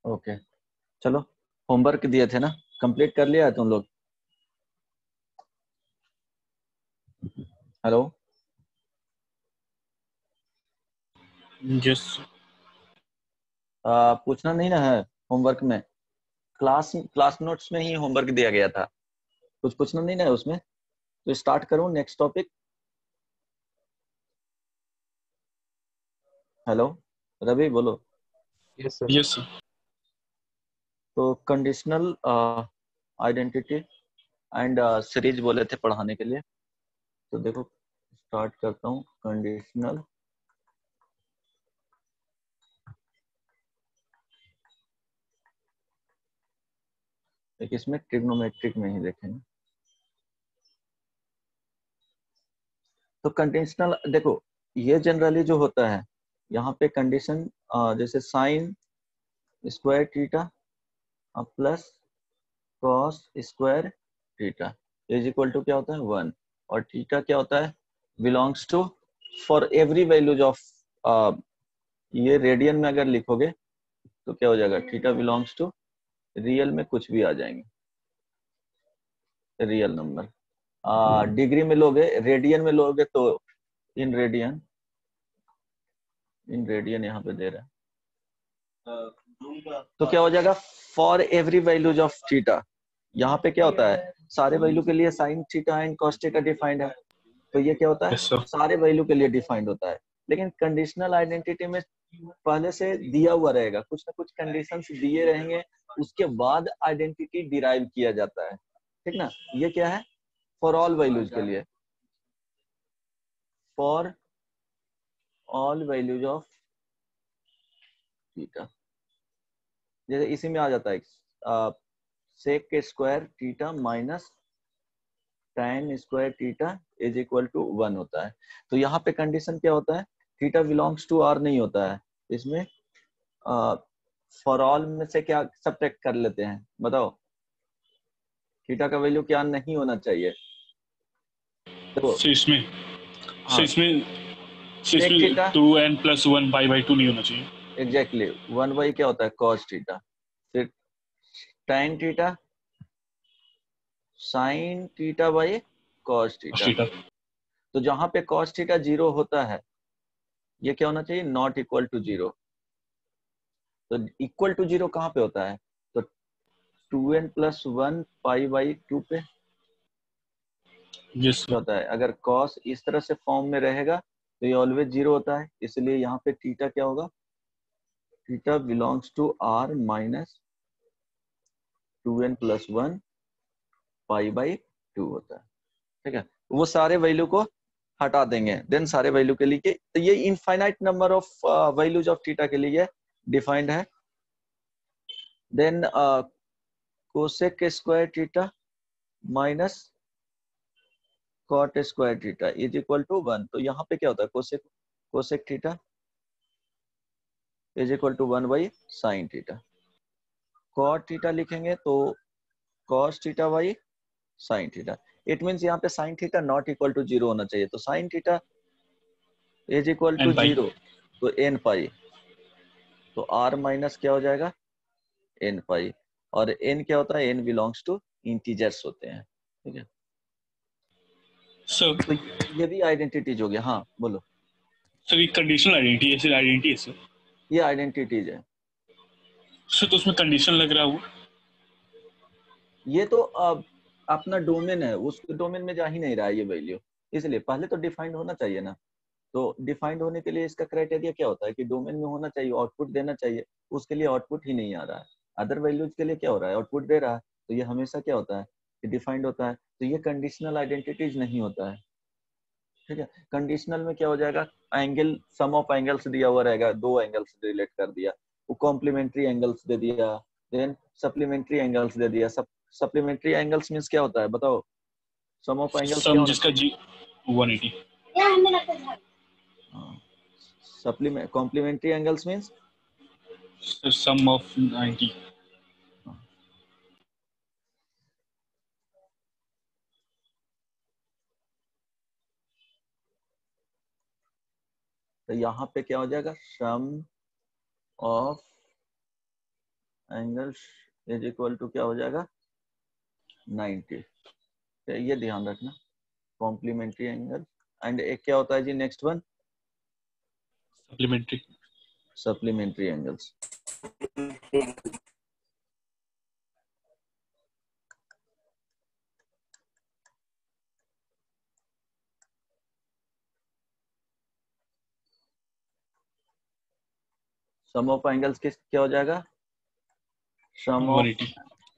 Okay, चलो homework दिए थे ना, कंप्लीट कर लिया है तुम लोग? Hello, yes. पूछना नहीं ना है होमवर्क में? क्लास क्लास नोट्स में ही होमवर्क दिया गया था, कुछ पूछना नहीं ना है उसमें? तो स्टार्ट करूं नेक्स्ट टॉपिक। हेलो रवि, बोलो। Yes sir. Yes sir. तो कंडीशनल आइडेंटिटी एंड सीरीज बोले थे पढ़ाने के लिए, तो देखो स्टार्ट करता हूँ। कंडीशनल एक इसमें ट्रिग्नोमेट्रिक में ही देखेंगे। तो कंडीशनल देखो, ये जनरली जो होता है यहाँ पे कंडीशन, जैसे sine square theta plus cos square theta is equal to क्या होता है 1, और थीटा क्या होता है belongs to, for every values of, ये रेडियन में अगर लिखोगे तो क्या हो जाएगा, थीटा बिलोंग्स टू रियल में कुछ भी आ जाएंगे, रियल नंबर। डिग्री में लोगे, रेडियन में लोगे तो इन रेडियन, इन रेडियन यहाँ पे दे रहा है, तो क्या हो जाएगा for every values of theta. यहाँ पे क्या होता है सारे वैल्यू के लिए sine theta and cos theta defined है, तो ये क्या होता है यस सर। सारे वैल्यू के लिए डिफाइंड होता है। लेकिन कंडीशनल आइडेंटिटी में पहले से दिया हुआ रहेगा, कुछ ना कुछ कंडीशंस दिए रहेंगे, उसके बाद आइडेंटिटी डिराइव किया जाता है, ठीक ना। ये क्या है फॉर ऑल वैल्यूज के लिए, for all values of theta. जैसे इसी में आ जाता है सेक के square theta minus tan square theta is equal to 1 होता है। तो यहाँ पे कंडीशन क्या होता है, थीटा बिलोंग्स टू आर नहीं होता है इसमें, फॉर ऑल में से क्या सब्ट्रैक्ट कर लेते हैं, बताओ थीटा का वैल्यू क्या नहीं होना चाहिए। देखो सर इसमें सर हाँ, इसमें सर सेक इसमें थीटा 2n+1 पाई/2 नहीं होना चाहिए। एग्जैक्टली 1 बाई क्या होता है cos थीटा, फिर tan theta sin theta by cos theta. ठीक है। तो जहां पे cos थीटा 0 होता है ये क्या होना चाहिए नॉट इक्वल टू 0। तो इक्वल टू 0 कहाँ पे होता है, तो 2n+1 पाई/2 पे यस क्या सर। होता है, अगर cos इस तरह से फॉर्म में रहेगा तो ये ऑलवेज 0 होता है, इसलिए यहाँ पे थीटा क्या होगा, theta belongs to r minus 2n+1 pi होता है, ठीक है। वो सारे वैल्यू को हटा देंगे, देन सारे वैल्यू के लिए, तो ये infinite number of values of theta के लिए डिफाइंड है। Then cosec square theta minus cot square theta is equal to 1। तो यहाँ पे क्या होता है cosec, cosec theta is equal to 1 by sine theta. Cot theta लिखेंगे तो cos theta by sine theta. It means यहाँ पे sine theta not equal to 0 होना चाहिए, तो sine theta is equal to n पाई। 0, तो n पाई, तो r माइनस क्या हो जाएगा n पाई, और n क्या होता है n बिलोंग्स टू इंटीजर्स होते हैं, ठीक है। सर तो ये भी आइडेंटिटीज हो गया। हाँ बोलो। सर ये कंडीशनल आइडेंटिटी है, सर आइडेंटिटी है सर। ये आइडेंटिटीज है, सर तो उसमें कंडीशन लग रहा है वो। ये तो अपना डोमेन है, उस डोमेन में जा ही नहीं रहा है ये वैल्यू, इसलिए पहले तो डिफाइंड होना चाहिए ना। तो डिफाइंड होने के लिए इसका क्राइटेरिया क्या होता है कि डोमेन में होना चाहिए, आउटपुट देना चाहिए, उसके लिए आउटपुट ही नहीं आ रहा है। अदर वैल्यूज के लिए क्या हो रहा है आउटपुट दे रहा है, तो ये हमेशा क्या होता है कि डिफाइंड होता है, तो ये कंडीशनल आइडेंटिटीज नहीं होता है, ठीक है। कंडीशनल में क्या हो जाएगा, एंगल सम ऑफ एंगल्स दिया हुआ रहेगा, दो एंगल्स रिलेट कर दिया, वो कॉम्प्लीमेंट्री एंगल्स दे दिया, देन सप्लीमेंट्री एंगल्स दे दिया। सप्लीमेंट्री एंगल्स मींस क्या होता है बताओ, सम ऑफ एंगल्स क्या सम होना जिसका चाहिए, जी 180। Supplement complementary angles means sir sum of 90। तो यहाँ पे क्या हो जाएगा sum of angles is equal to क्या हो जाएगा 90। ये ध्यान रखना, कॉम्प्लीमेंट्री एंगल। एंड एक क्या होता है जी next one, supplementary. Supplementary angles. Sum of angles किस क्या हो जाएगा, सम ऑफ 180।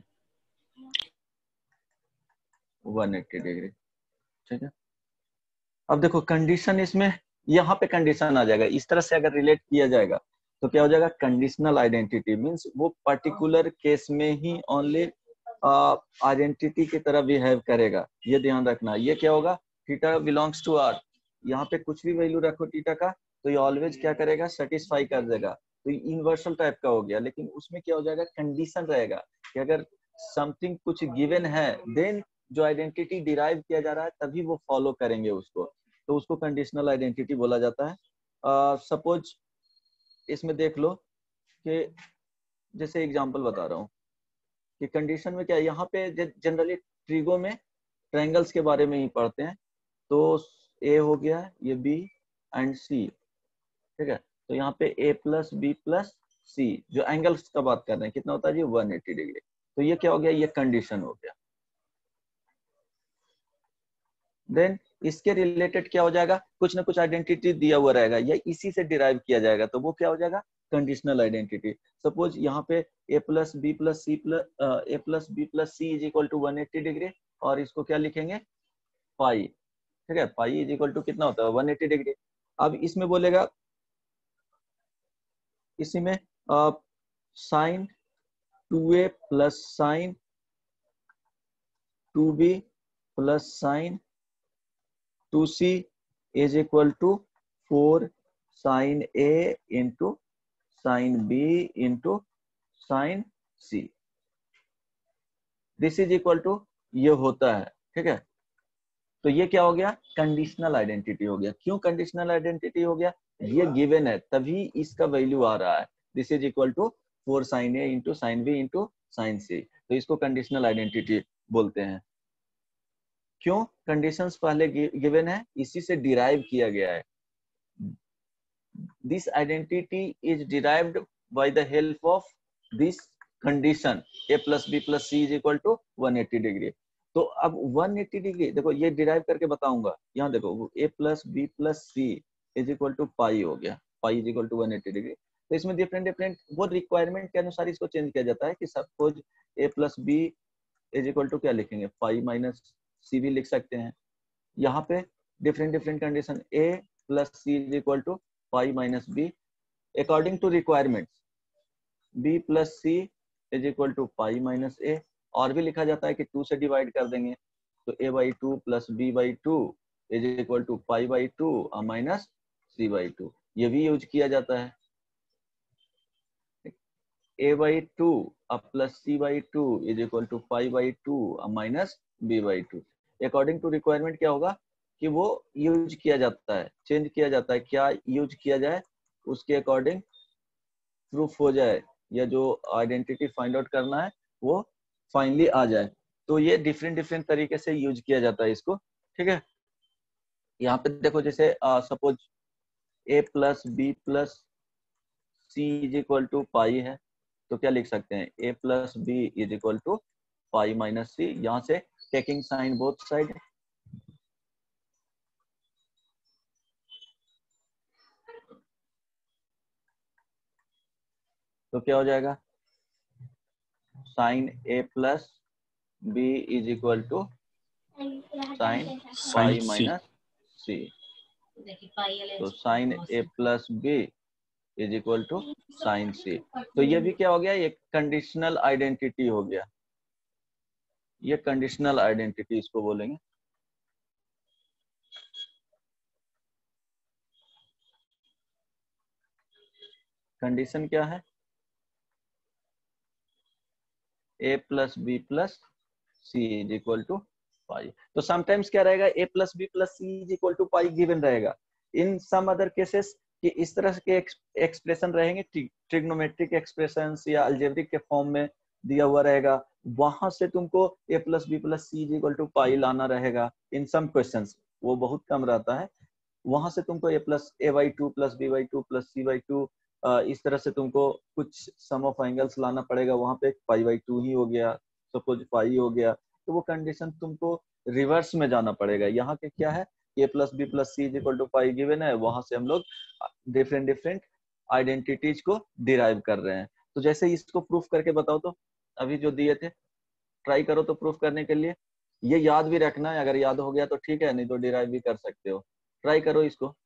180 डिग्री। ठीक है, अब देखो कंडीशन इसमें यहाँ पे कंडीशन आ जाएगा, इस तरह से अगर रिलेट किया जाएगा तो क्या हो जाएगा, कंडीशनल आइडेंटिटी मींस वो पर्टिकुलर केस में ही ओनली आइडेंटिटी की तरह बिहेव करेगा। ये ध्यान रखना, ये क्या होगा, थीटा बिलोंग्स टू आर, यहाँ पे कुछ भी वैल्यू रखो थीटा का तो ये ऑलवेज क्या करेगा, सेटिस्फाई कर देगा। तो ये यूनिवर्सल टाइप का हो गया, लेकिन उसमें क्या हो जाएगा, कंडीशन रहेगा कि अगर समथिंग कुछ गिवन है देन जो आइडेंटिटी डिराइव किया जा रहा है तभी वो फॉलो करेंगे उसको, तो उसको कंडीशनल आइडेंटिटी बोला जाता है। सपोज इसमें देख लो कि जैसे एग्जांपल बता रहा हूँ कि कंडीशन में क्या है, यहाँ पे जनरली ट्रिगो में ट्रायंगल्स के बारे में ही पढ़ते हैं। तो ए हो गया, ये बी एंड सी, ठीक है। तो यहाँ पे A plus B plus C, जो एंगल्स का बात कर रहे हैं कितना होता है जी 180 डिग्री। तो ये क्या हो गया, ये कंडीशन हो गया। देन इसके रिलेटेड क्या हो जाएगा, कुछ ना कुछ आइडेंटिटी दिया हुआ रहेगा या इसी से डिराइव किया जाएगा, तो वो क्या हो जाएगा, कंडीशनल आइडेंटिटी। सपोज यहाँ पे A plus B plus C is equal to 180 degree, और इसको क्या लिखेंगे, पाई, ठीक है। पाई इज इक्वल टू कितना होता है 180 डिग्री। अब इसमें बोलेगा, इसी में sine 2a plus sine 2b plus sine 2c is equal to 4 sine a into sine b into sine c, this is equal to ये होता है, ठीक है। तो ये क्या हो गया, कंडीशनल आइडेंटिटी हो गया। क्यों कंडीशनल आइडेंटिटी हो गया, ये गिवन है तभी इसका वैल्यू आ रहा है, this is equal to 4 sine a into sine b into sine c, तो इसको कंडीशनल आइडेंटिटी बोलते हैं। क्यों, कंडीशंस पहले गिवन है, इसी से डिराइव किया गया है। This identity is derived by the help of this condition a plus B plus C is equal to 180 degree. तो अब 180 डिग्री देखो, ये डिराइव करके बताऊंगा। यहाँ देखो a plus B plus C is equal to pi हो गया, pi is equal to 180 degree. तो इसमें डिफरेंट डिफरेंट वो रिक्वायरमेंट के अनुसार इसको चेंज किया जाता है कि suppose a plus B is equal to क्या लिखेंगे, पाई माइनस सी भी लिख सकते हैं। यहाँ पे different different condition a plus C is equal to pi minus b, according to requirements b plus C is equal to pi minus a, और भी लिखा जाता है कि 2 से डिवाइड कर देंगे तो a by 2 plus b by 2 is equal to pi by 2 और माइनस c बाई 2, ये भी यूज किया जाता है। a बाई 2 अब plus c by 2 is equal to pi by 2 और minus b by 2। According to requirement क्या होगा कि वो यूज किया जाता है, चेंज किया जाता है, क्या यूज किया जाए उसके अकॉर्डिंग प्रूफ हो जाए या जो आइडेंटिटी फाइंड आउट करना है वो फाइनली आ जाए। तो ये डिफरेंट डिफरेंट तरीके से यूज किया जाता है इसको, ठीक है। यहाँ पे देखो जैसे suppose a plus B plus C is equal to pi है, तो क्या लिख सकते हैं, a plus B is equal to pi minus c, यहाँ से टेकिंग साइन बोथ साइड, तो क्या हो जाएगा, sine a plus B is equal to sine pi minus c, तो sine a plus B is equal to sine c. तो ये भी क्या हो गया, ये कंडीशनल आइडेंटिटी हो गया, ये कंडीशनल आइडेंटिटी इसको बोलेंगे। कंडीशन क्या है, a plus B plus C is equal to pi. तो समटाइम्स क्या रहेगा, a plus B plus C is equal to pi given रहेगा। इन सम अदर केसेस कि इस तरह के एक्सप्रेशन रहेंगे, ट्रिग्नोमेट्रिक एक्सप्रेशंस या अलजेब्रिक के फॉर्म में दिया हुआ रहेगा, वहां से तुमको a plus B plus C is equal to pi लाना रहेगा इन सम क्वेश्चंस, वो बहुत कम रहता है। वहां से तुमको a plus a by two plus b by two plus c by two, इस तरह से तुमको कुछ सम ऑफ एंगल्स लाना पड़ेगा, वहां पे पाई बाई टू ही हो गया, सपोज पाई हो गया, तो वो कंडीशन तुमको रिवर्स में जाना पड़ेगा। यहाँ के क्या है, a plus B plus C is equal to pi given है, वहां से हम लोग डिफरेंट डिफरेंट आइडेंटिटीज को डिराइव कर रहे हैं। तो जैसे इसको प्रूफ करके बताओ, तो अभी जो दिए थे ट्राई करो तो प्रूफ करने के लिए, ये याद भी रखना है, अगर याद हो गया तो ठीक है, नहीं तो डिराइव भी कर सकते हो। ट्राई करो इसको,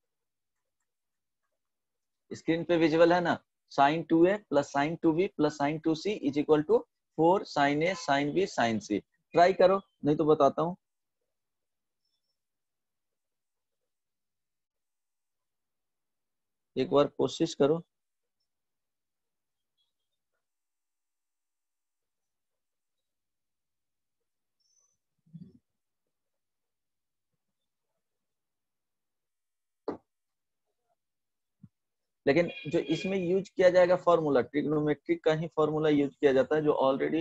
स्क्रीन पे विजुअल है ना, sine 2a plus sine 2b plus sine 2c is equal to 4 sine a sine b sine c। Try करो, नहीं तो बताता हूं। एक बार कोशिश करो। लेकिन जो इसमें यूज किया जाएगा फॉर्मूला, ट्रिग्नोमेट्रिक का ही फॉर्मूला यूज किया जाता है, जो ऑलरेडी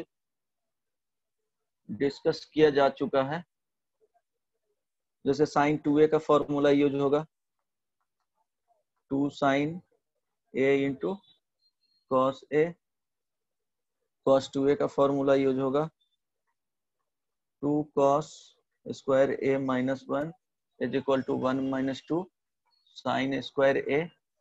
डिस्कस किया जा चुका है। जैसे साइन 2a का फॉर्मूला यूज होगा 2 sine a into cos a, cos 2a का फॉर्मूला यूज होगा 2 cos square a minus 1 is equal to 1 minus 2 sine square a,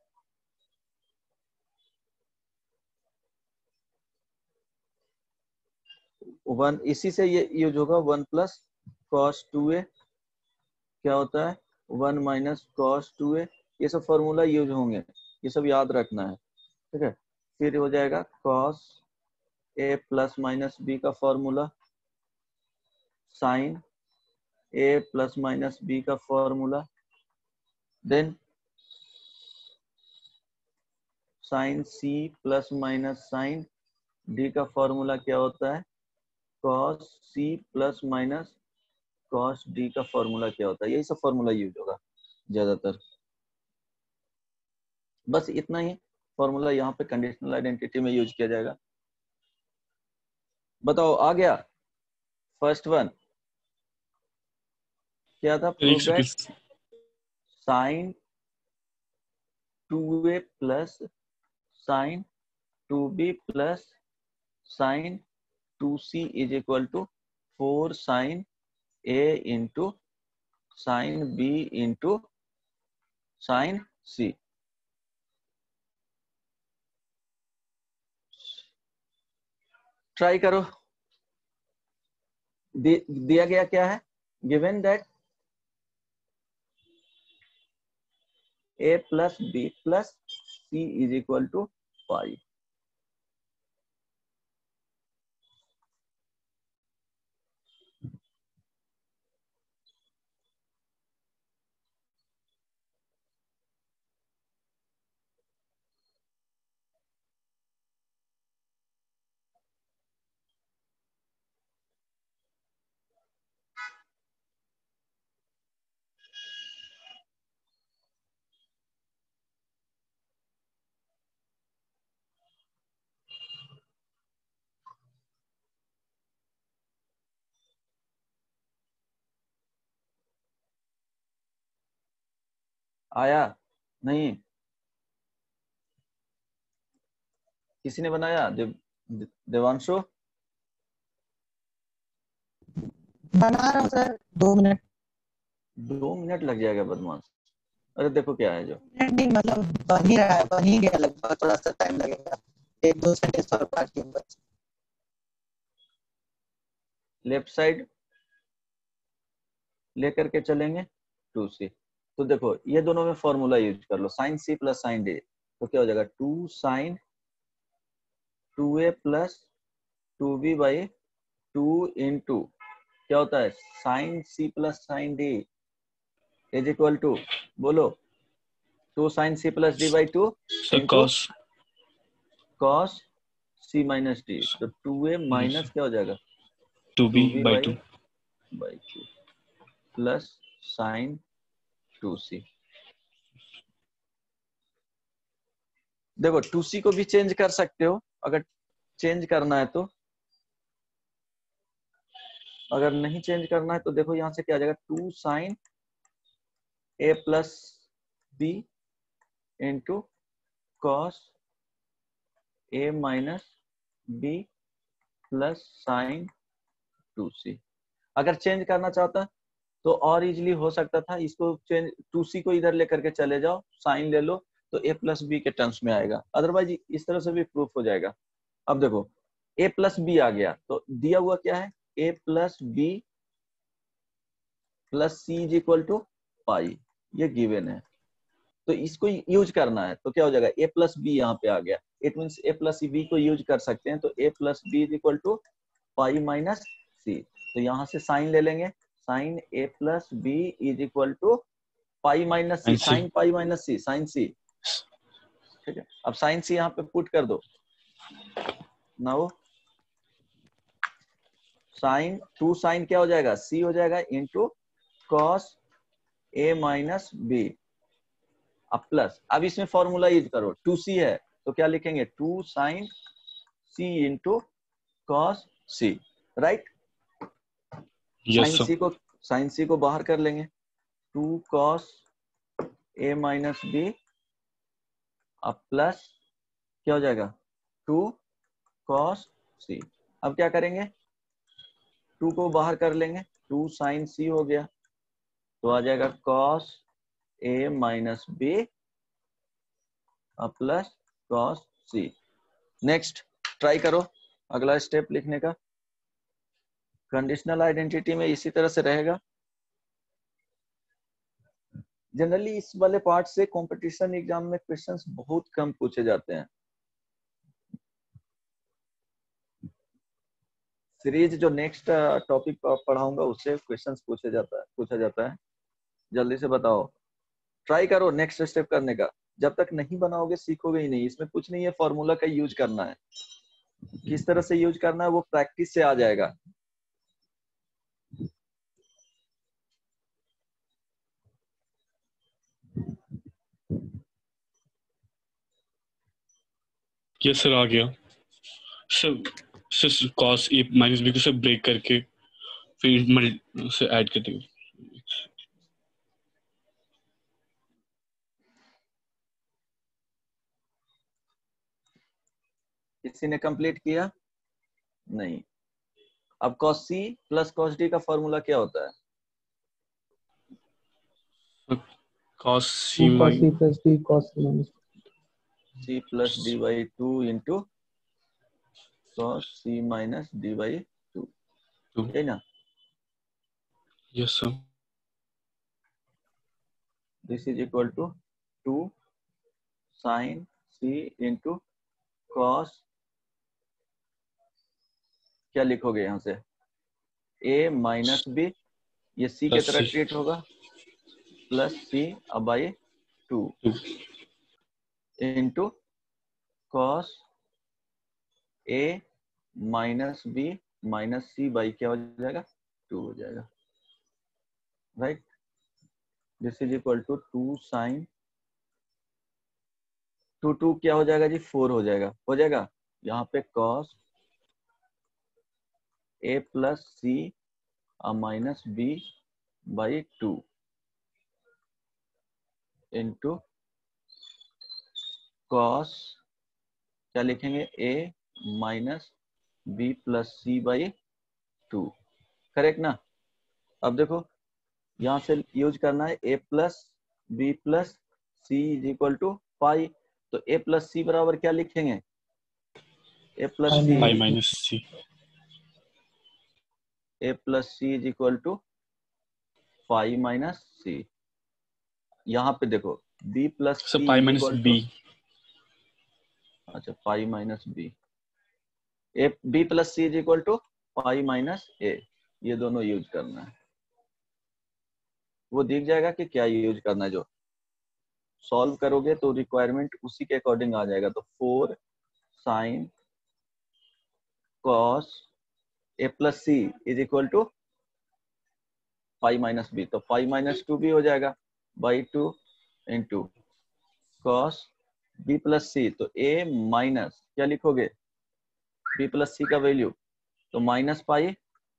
one इसी से ये यूज होगा 1 प्लस कॉस 2a, क्या होता है 1 माइनस कॉस 2a। ये सब फॉर्मूला यूज होंगे, ये सब याद रखना है, ठीक है। फिर हो जाएगा cos a plus minus b का formula, sine a plus minus b का formula, then sine c plus minus sine d का फॉर्मूला क्या होता है, cos c plus minus cos d का फॉर्मूला क्या होता है। यही सब फॉर्मूला यूज होगा ज्यादातर, बस इतना ही फॉर्मूला यहाँ पे कंडीशनल आइडेंटिटी में यूज किया जाएगा। बताओ आ गया फर्स्ट वन, क्या था, prove that sine 2a plus sine 2b plus sine 2c is equal to 4 sine a into sine b into sine c। Try करो, दिया गया क्या है, given that a plus b plus c is equal to pi. आया नहीं, किसी ने बनाया, देवांशु बना रहा हूँ सर, 2 मिनट। 2 मिनट लग जाएगा बदमाश। अरे देखो क्या है, जो नहीं मतलब बन ही रहा है, बन ही गया लगभग, थोड़ा सा टाइम लगेगा, 1-2 सेंटेंस और काट के बस। लेफ्ट साइड लेकर के चलेंगे 2c। तो देखो ये दोनों में फॉर्मूला यूज कर लो, sine c plus sine d, तो क्या हो जाएगा 2 sine 2a plus 2b by 2 into क्या होता है sine c plus sine d is equal to, बोलो 2 sine c plus d by 2 into cos c minus d, तो 2a माइनस क्या हो जाएगा 2b by 2 plus sine 2c। देखो 2c को भी चेंज कर सकते हो अगर चेंज करना है तो, अगर नहीं चेंज करना है तो देखो यहाँ से क्या आ जाएगा 2 sine a plus b into cos a minus b plus sine 2c। अगर चेंज करना चाहता तो और इजीली हो सकता था, इसको चेंज 2c को इधर लेकर के चले जाओ, साइन ले लो तो a प्लस बी के टर्म्स में आएगा, अदरवाइज इस तरह से भी प्रूफ हो जाएगा। अब देखो a प्लस बी आ गया तो दिया हुआ क्या है, a plus B plus C is equal to pi, ये गिवन है तो इसको यूज करना है तो क्या हो जाएगा a प्लस बी यहाँ पे आ गया, it means a plus b को यूज कर सकते हैं तो a plus B is equal to pi minus c. तो यहाँ से साइन ले लेंगे, sine a plus B is equal to pi minus c, sine pi minus c, sine c. ठीक है, अब साइन सी यहाँ पे पुट कर दो, नाउ साइन 2 साइन क्या हो जाएगा सी हो जाएगा into cos a minus b, अब प्लस, अब इसमें फॉर्मूला यूज करो 2c है तो क्या लिखेंगे 2 sine c into cos c, right. Yes sir. Sine c को बाहर कर लेंगे, 2 कॉस a माइनस बी, अब प्लस क्या हो जाएगा 2 कॉस c। अब क्या करेंगे 2 को बाहर कर लेंगे, 2 साइन c हो गया तो आ जाएगा cos a minus b plus cos c। Next try करो अगला स्टेप लिखने का। कंडीशनल आइडेंटिटी में इसी तरह से रहेगा। जनरली इस वाले पार्ट से कंपटीशन एग्जाम में क्वेश्चंस बहुत कम पूछे जाते हैं। सीरीज जो नेक्स्ट टॉपिक पढ़ाऊंगा उससे क्वेश्चंस पूछा जाता है। जल्दी से बताओ, ट्राई करो नेक्स्ट स्टेप करने का। जब तक नहीं बनाओगे सीखोगे ही नहीं। इसमें कुछ नहीं है, फॉर्मूला का यूज करना है। किस तरह से यूज करना है वो प्रैक्टिस से आ जाएगा। यस सर, आ गया sir. Sir cos a minus b को सर ब्रेक करके फिर मल्टी से ऐड कर देंगे। किसी ने कंप्लीट किया नहीं। अब cos c plus cos d का फॉर्मूला क्या होता है? Cos c 2 cos c plus d cos c minus c plus d by 2 into cos c minus d by 2, है ना? Yes sir. This is equal to 2 sine c into cos, क्या लिखोगे यहाँ से a माइनस b, ये c के तरह treat होगा, plus c by 2 into cos a minus b minus c by क्या हो जाएगा 2 हो जाएगा, right. This is equal to 2 sine 2 क्या हो जाएगा जी 4 हो जाएगा यहाँ पे cos a plus c minus b by 2 into cos, क्या लिखेंगे a minus b plus c by 2, correct ना। अब देखो यहाँ से यूज करना है a plus b plus c is equal to pi, तो a प्लस c बराबर क्या लिखेंगे a plus c, pi minus c, a plus c is equal to pi minus c। यहाँ पे देखो b plus sir c pi is minus equal b. To, अच्छा pi minus b, a b plus c is equal to pi minus a, ये दोनों use करना है। वो दिख जाएगा कि क्या यूज करना है, जो सॉल्व करोगे तो रिक्वायरमेंट उसी के अकॉर्डिंग आ जाएगा। तो 4 sine cos a plus C is equal to pi minus b, तो पाई माइनस 2 भी हो जाएगा by 2 into cos b plus c, तो ए माइनस क्या लिखोगे, बी प्लस सी का वैल्यू, तो माइनस पाई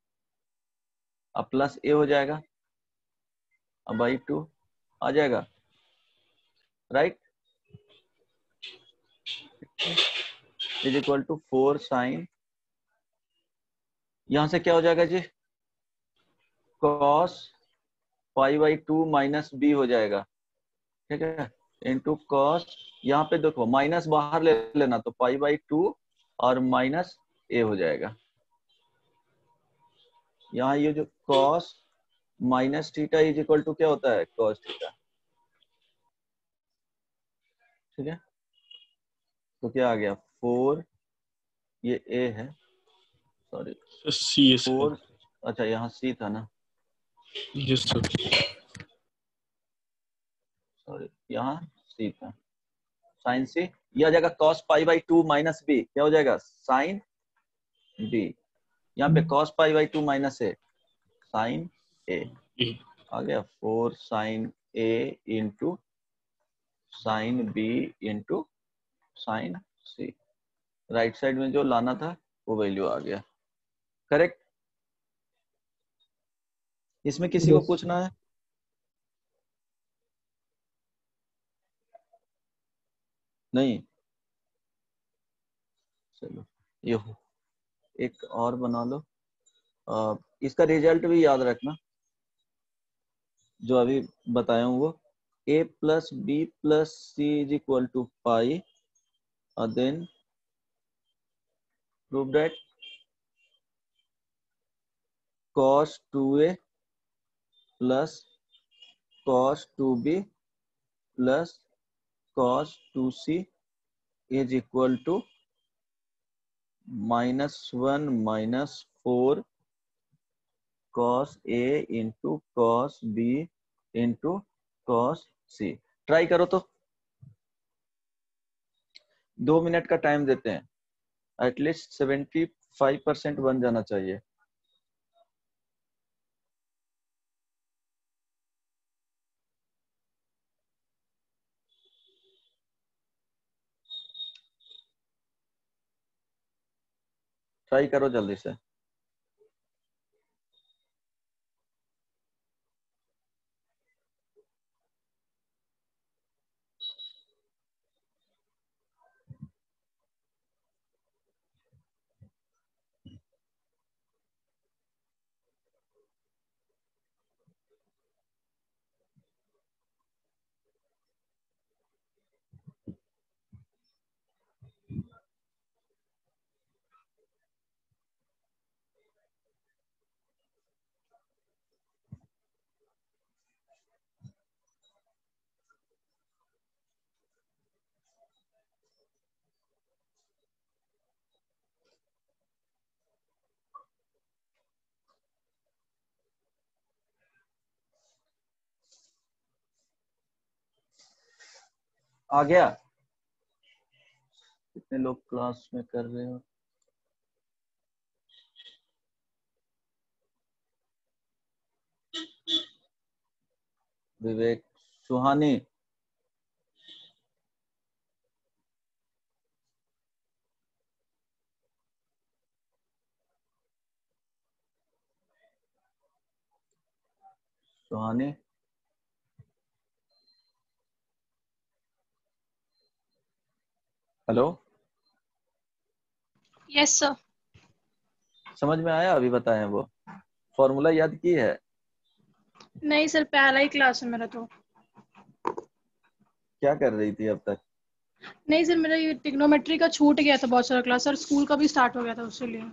अब प्लस ए हो जाएगा, अब बाई 2 आ जाएगा, right, is equal to 4 sine, यहां से क्या हो जाएगा जी, cos pi by 2 minus b हो जाएगा, ठीक है, इंटू कॉस, यहाँ पे देखो माइनस बाहर ले लेना, तो पाई बाई 2 और माइनस ए हो जाएगा, यहाँ ये जो cos minus theta is equal to क्या होता है, कॉस थीटा, ठीक है, तो क्या आ गया 4, ये ए है, सॉरी सी एस 4, अच्छा यहाँ सी था ना, यस सर, सॉरी यहाँ सी था, साइन सी, ये आ जाएगा cos pi by 2 minus b, क्या हो जाएगा साइन बी, यहाँ पे cos pi by 2 minus a, sine a, आ गया 4 sine a into sine b into sine c, right side में जो लाना था वो वैल्यू आ गया, करेक्ट। इसमें किसी को Yes. पूछना है, नहीं, चलो ये हो, एक और बना लो, इसका रिजल्ट भी याद रखना जो अभी बताया हूँ वो, a plus B plus C is equal to pi, और then prove that cos 2a plus cos 2b plus cos 2c is equal to -1 minus 4 cos a into cos b into cos c, try करो तो, 2 minute का time देते हैं, at least 75% बन जाना चाहिए। Try करो जल्दी से। आ गया, कितने लोग क्लास में कर रहे हो, Vivek, Suhani, Suhani, hello, yes sir. समझ में आया, अभी बताए वो फॉर्मूला याद की है, नहीं सर, पहला ही क्लास है मेरा तो। क्या कर रही थी अब तक, नहीं सर, मेरा ये ट्रिग्नोमेट्री का छूट गया था बहुत सारा क्लास सर, स्कूल का भी स्टार्ट हो गया था उसके लिए।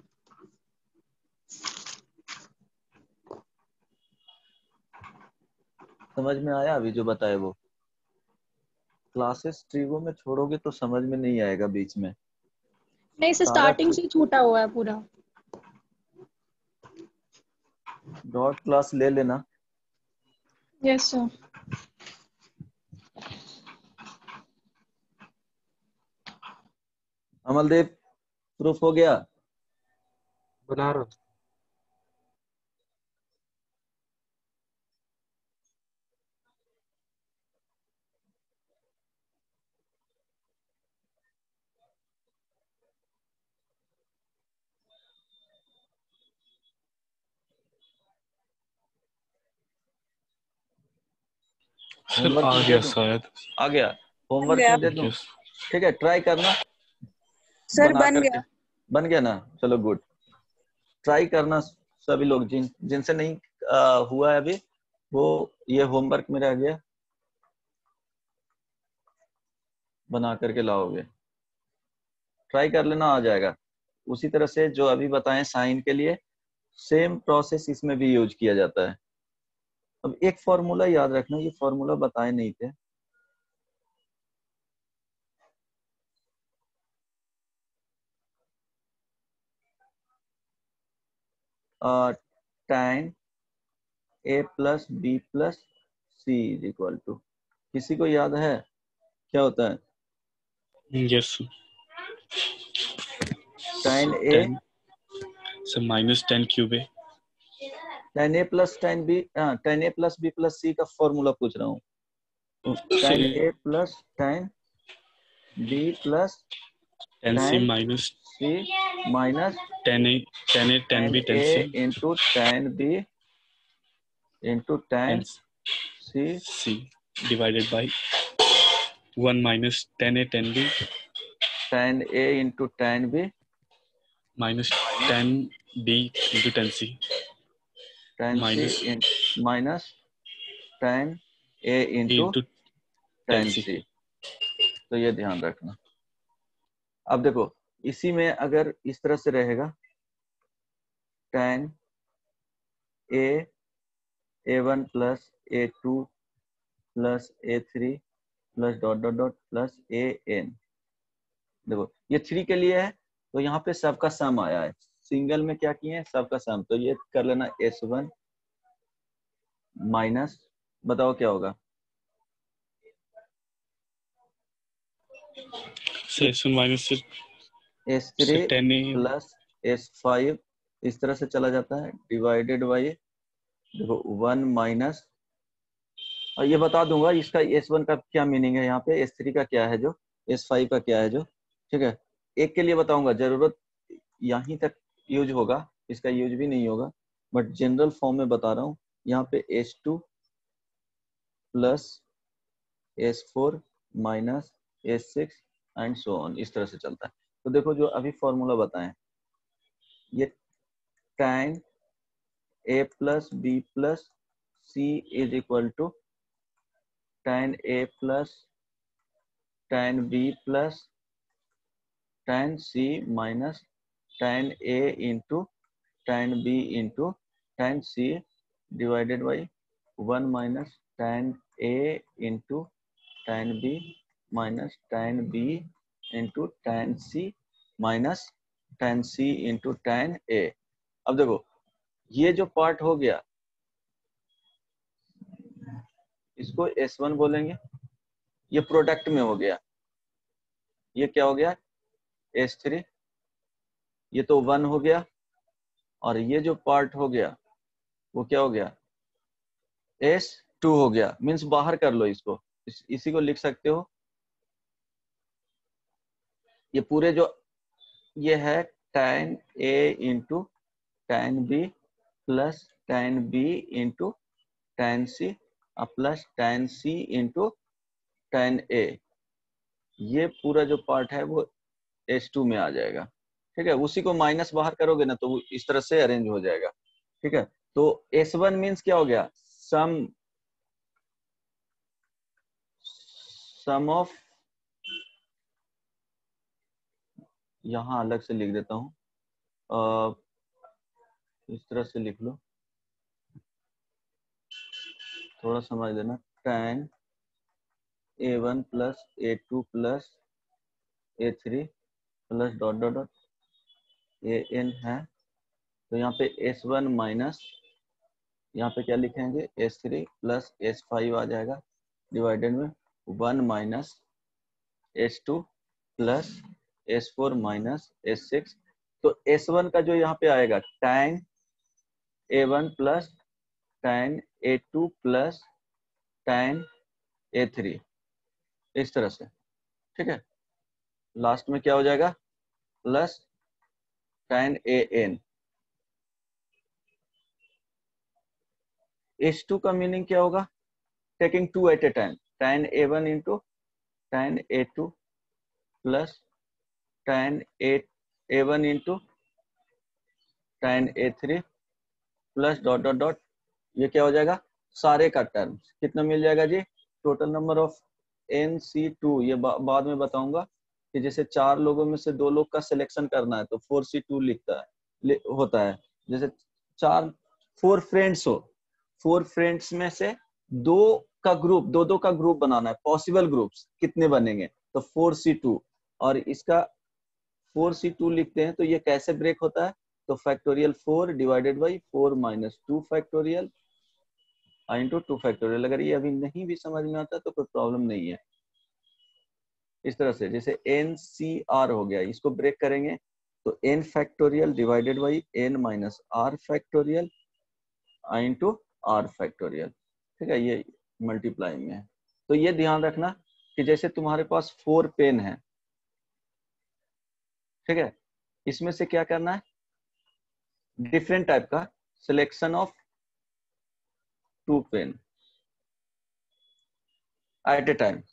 समझ में आया अभी जो बताए वो, क्लासेस ट्रिगो में छोड़ोगे तो समझ में नहीं आएगा बीच में, नहीं सर, सारा स्टार्टिंग से ही छूटा हुआ है पूरा। डॉट क्लास ले लेना, यस सर। अमलदेव प्रूफ हो गया, बना रहा हूँ। सर होमवर्क आ में दे गया दूं? शायद। आ गया, होमवर्क गया में दे दूं? यस ठीक है, ट्राई करना सर, बना बन करके। गया। बन गया ना, चलो गुड। ट्राई करना सभी लोग, जिनसे नहीं हुआ है अभी, वो ये होमवर्क में रह गया, बना करके लाओगे। ट्राई कर लेना, आ जाएगा। उसी तरह से जो अभी बताएं साइन के लिए, सेम प्रोसेस इसमें भी यूज किया जाता है। अब एक फॉर्मूला याद रखना, ये फॉर्मूला बताए नहीं थे। tan a plus B plus C is equal to, किसी को याद है क्या होता है? Yes tan a 10 sir -10 cube है। tan a plus tan b, tan a plus b plus c का फॉर्मूला पूछ रहा हूँ। tan a plus tan b plus 10 c tan minus c minus 10 10 tan b 10 a c into tan b into tan 10 c c divided by 1 minus 10 b tan a into tan b minus 10 b into 10 c tan minus c minus tan a into into 10 tan c. c। तो ये ध्यान रखना। अब देखो, इसी में अगर इस तरह से रहेगा, tan a a1 plus a2 plus a3 plus dot dot dot plus an। देखो ये 3 के लिए है, तो यहाँ पे सबका सम आया है। सिंगल में क्या किए हैं, सबका सम। तो ये कर लेना s1 माइनस, बताओ क्या होगा? Sir s1 minus s3 10 a plus s5 इस तरह से चला जाता है, डिवाइडेड बाई, देखो 1 माइनस, और ये बता दूंगा इसका s1 का क्या मीनिंग है, यहाँ पे s3 का क्या है, जो s5 का क्या है जो, ठीक है। एक के लिए बताऊंगा, जरूरत यहीं तक यूज होगा, इसका यूज भी नहीं होगा, बट जनरल फॉर्म में बता रहा हूँ। यहाँ पे s2 plus s4 minus s6 and so on, इस तरह से चलता है। तो देखो जो अभी फॉर्मूला बताएं, ये tan a plus B plus C is equal to tan a plus tan b plus tan c minus tan a into tan b into tan c divided by 1 minus tan a into tan b minus tan b into tan c minus tan c into tan a। अब देखो ये जो part हो गया, इसको S1 बोलेंगे, ये product में हो गया। ये क्या हो गया, S3, ये तो 1 हो गया, और ये जो पार्ट हो गया वो क्या हो गया, S2 हो गया। मीन्स बाहर कर लो इसको, इसी को लिख सकते हो, ये पूरे जो ये है tan A into tan B plus tan B into tan C plus tan C into tan A, ये पूरा जो पार्ट है वो S2 में आ जाएगा। ठीक है, उसी को माइनस बाहर करोगे ना तो वो इस तरह से अरेंज हो जाएगा। ठीक है, तो S1 मीन्स क्या हो गया, सम ऑफ, यहां अलग से लिख देता हूं, इस तरह से लिख लो, थोड़ा समझ लेना। tan a1 plus a2 plus a3 plus dot dot dot an है, तो यहाँ पे S1 माइनस, यहाँ पे क्या लिखेंगे, S3 प्लस S5 आ जाएगा, डिवाइडेड में 1 minus S2 plus S4 minus S6। तो S1 का जो यहाँ पे आएगा tan A1 plus tan A2 plus tan A3, इस तरह से। ठीक है, लास्ट में क्या हो जाएगा, प्लस tan an। S2 का मीनिंग क्या होगा, taking 2 at a time, tan a1 into tan a2 plus tan a1 into tan a3 plus dot dot dot, ये क्या हो जाएगा सारे का टर्म कितना मिल जाएगा जी, टोटल नंबर ऑफ NC2, ये बाद में बताऊंगा कि जैसे 4 लोगों में से 2 लोग का सिलेक्शन करना है तो 4C2 लिखता है होता है। जैसे 4 फ्रेंड्स हो, 4 फ्रेंड्स में से 2 का ग्रुप, 2 का ग्रुप बनाना है, पॉसिबल ग्रुप्स कितने बनेंगे तो 4C2, और इसका 4C2 लिखते हैं तो ये कैसे ब्रेक होता है तो factorial 4 divided by 4 minus 2 factorial into 2 factorial. अगर ये अभी नहीं भी समझ में आता तो कोई प्रॉब्लम नहीं है। इस तरह से जैसे NCR हो गया, इसको ब्रेक करेंगे तो n factorial divided by n minus r factorial into r factorial, ठीक है, ये मल्टीप्लाइंग में है। तो ये ध्यान रखना कि जैसे तुम्हारे पास 4 पेन है, ठीक है, इसमें से क्या करना है डिफरेंट टाइप का selection of 2 pen at a time.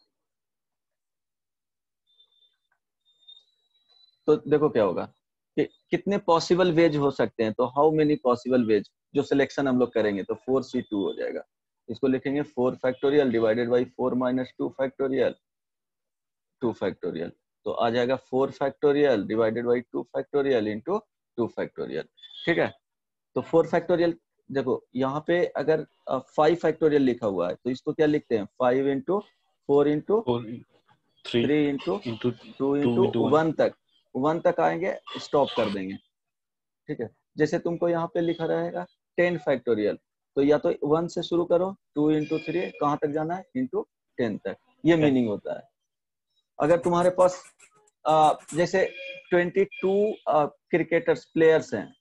तो देखो क्या होगा कि कितने पॉसिबल वेज हो सकते हैं, तो हाउ मेनी पॉसिबल वेज जो सिलेक्शन हम लोग करेंगे तो 4C2 हो जाएगा। इसको लिखेंगे 4 factorial divided by 4 minus 2 factorial 2 factorial, तो आ जाएगा 4 factorial divided by 2 factorial into 2 factorial, ठीक है। तो 4 फैक्टोरियल देखो यहाँ पे अगर 5 फैक्टोरियल लिखा हुआ है तो इसको क्या लिखते हैं 5 इंटू 4 इंटू 3 इंटू 2 इंटू 1 तक आएंगे, स्टॉप कर देंगे, ठीक है। जैसे तुमको यहाँ पे लिखा रहेगा 10 फैक्टोरियल, तो या तो 1 से शुरू करो, 2 इंटू 3 कहाँ तक जाना है इंटू 10 तक, ये मीनिंग होता है। अगर तुम्हारे पास जैसे 22 क्रिकेटर्स प्लेयर्स हैं,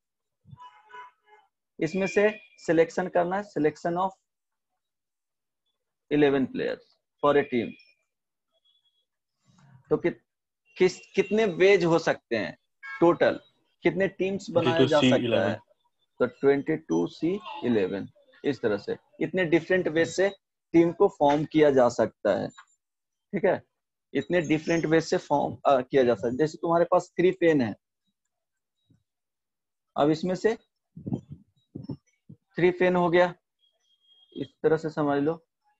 इसमें से सिलेक्शन करना है selection of 11 players for a team, तो कितने वेज हो सकते हैं, टोटल कितने टीम्स बनाया जा सकता है तो 22C11। इस तरह से इतने डिफरेंट वेज से टीम को फॉर्म किया जा सकता है, ठीक है, इतने डिफरेंट वेज से फॉर्म किया जा सकता है। जैसे तुम्हारे पास 3 पेन है, अब इसमें से 3 पेन हो गया, इस तरह से समझ लो,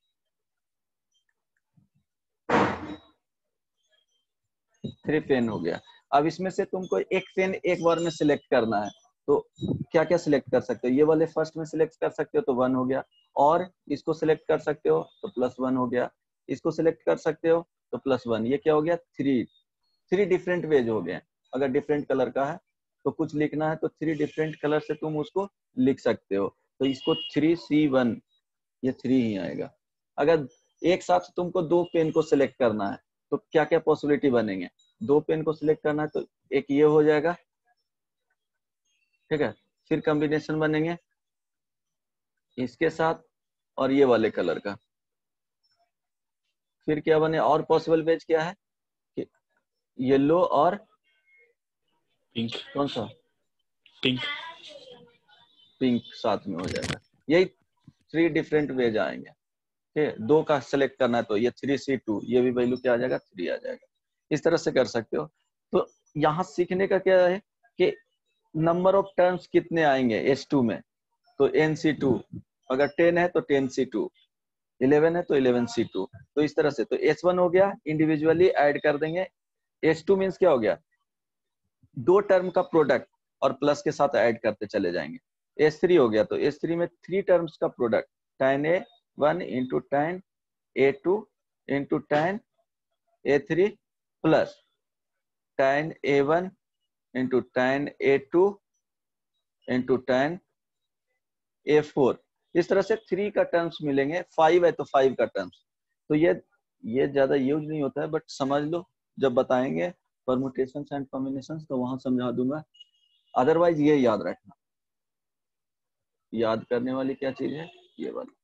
थ्री पेन हो गया। अब इसमें से तुमको एक पेन एक बार में सिलेक्ट करना है, तो क्या क्या सिलेक्ट कर सकते हो, ये वाले फर्स्ट में सिलेक्ट कर सकते हो तो 1 हो गया, और इसको सिलेक्ट कर सकते हो तो +1 हो गया, इसको सिलेक्ट कर सकते हो तो +1, ये क्या हो गया 3 डिफरेंट वेज हो गए। अगर डिफरेंट कलर का है तो कुछ लिखना है तो 3 डिफरेंट कलर से तुम उसको लिख सकते हो, तो इसको 3C1, ये 3 ही आएगा। अगर एक साथ तुमको 2 पेन को सिलेक्ट करना है तो क्या क्या पॉसिबिलिटी बनेंगे, 2 पेन को सिलेक्ट करना है तो एक ये हो जाएगा, ठीक है, फिर कॉम्बिनेशन बनेंगे इसके साथ और ये वाले कलर का, फिर क्या बने और पॉसिबल वेज क्या है कि येलो और पिंक, कौन सा पिंक साथ में हो जाएगा। यही 3 डिफरेंट वेज आएंगे, ठीक है। 2 का सिलेक्ट करना है तो ये 3C2, ये भी वैल्यू क्या आ जाएगा 3 आ जाएगा। इस तरह से कर सकते हो। तो यहाँ सीखने का क्या है कि नंबर ऑफ टर्म्स कितने आएंगे S2 में, तो NC2, अगर 10 है तो 10C2, 11 है तो 11C2, तो इस तरह से। तो S1 हो गया, इंडिविजुअली ऐड कर देंगे। S2 मीन्स क्या हो गया 2 टर्म का प्रोडक्ट और प्लस के साथ ऐड करते चले जाएंगे। S3 हो गया, तो S3 में 3 टर्म्स का product tan A1 into tan A2 into tan A3 plus tan A1 into tan A2 into tan A4। इस तरह से 3 का टर्म्स मिलेंगे। 5 है तो 5 का टर्म्स। तो ये ज्यादा यूज नहीं होता है, बट समझ लो जब बताएंगे परमुटेशंस एंड कॉम्बिनेशंस तो वहां समझा दूंगा। अदरवाइज ये याद रखना, याद करने वाली क्या चीज है, ये वाली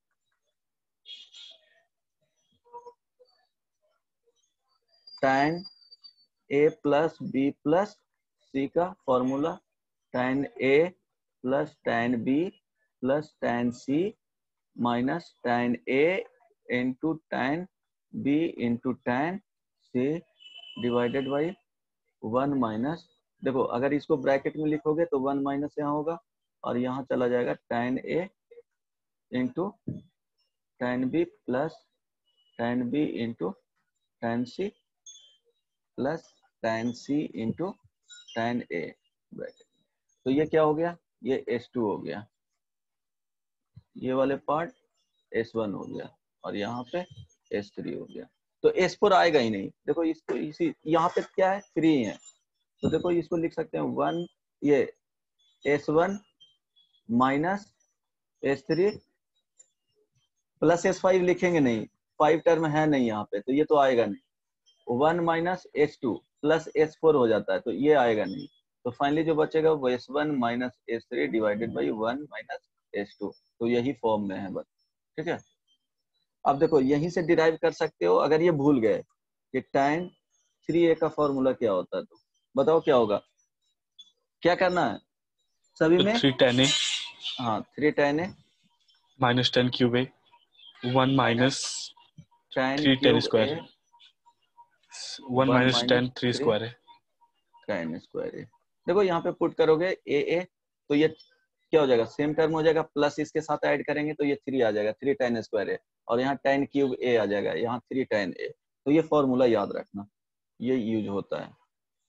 tan A plus B plus C का formula tan A plus tan B plus tan C minus tan A into tan B into tan C divided by 1 minus, देखो अगर इसको ब्रैकेट में लिखोगे तो 1 माइनस यहाँ होगा और यहाँ चला जाएगा tan A into tan B plus tan B into tan C plus tan C into tan A bracket. तो ये क्या हो गया, ये S2 हो गया, ये वाले पार्ट S1 हो गया और यहाँ पे S3 हो गया। तो S4 आएगा ही नहीं, देखो इसको इसी यहाँ पे क्या है 3 है, तो देखो इसको लिख सकते हैं 1 ये S1 minus S3 plus S5 लिखेंगे नहीं, 5 टर्म है नहीं यहाँ पे, तो ये तो आएगा नहीं। 1 माइनस S2 प्लस S4 हो जाता है, तो ये आएगा नहीं। तो फाइनली जो बचेगा वो S1 minus S3 divided by 1 minus S2, तो यही फॉर्म में है बस। ठीक है, अब देखो यहीं से डिराइव कर सकते हो। अगर ये भूल गए कि tan 3a का फॉर्मूला क्या होता है, तो बताओ क्या होगा, क्या करना है सभी तो में? 3 tan A हाँ 3 tan A minus 10 cube A 1 minus tan 3 tan cube square A 1 1 minus minus 10 3 square है। tan square A। देखो यहाँ पे पुट करोगे A तो ये क्या हो जाएगा, सेम टर्म हो जाएगा, प्लस इसके साथ ऐड करेंगे तो ये 3 आ जाएगा, 3 tan स्क्वायर A, और यहाँ tan क्यूब A आ जाएगा, यहाँ 3 tan A। तो ये फॉर्मूला याद रखना, ये यूज होता है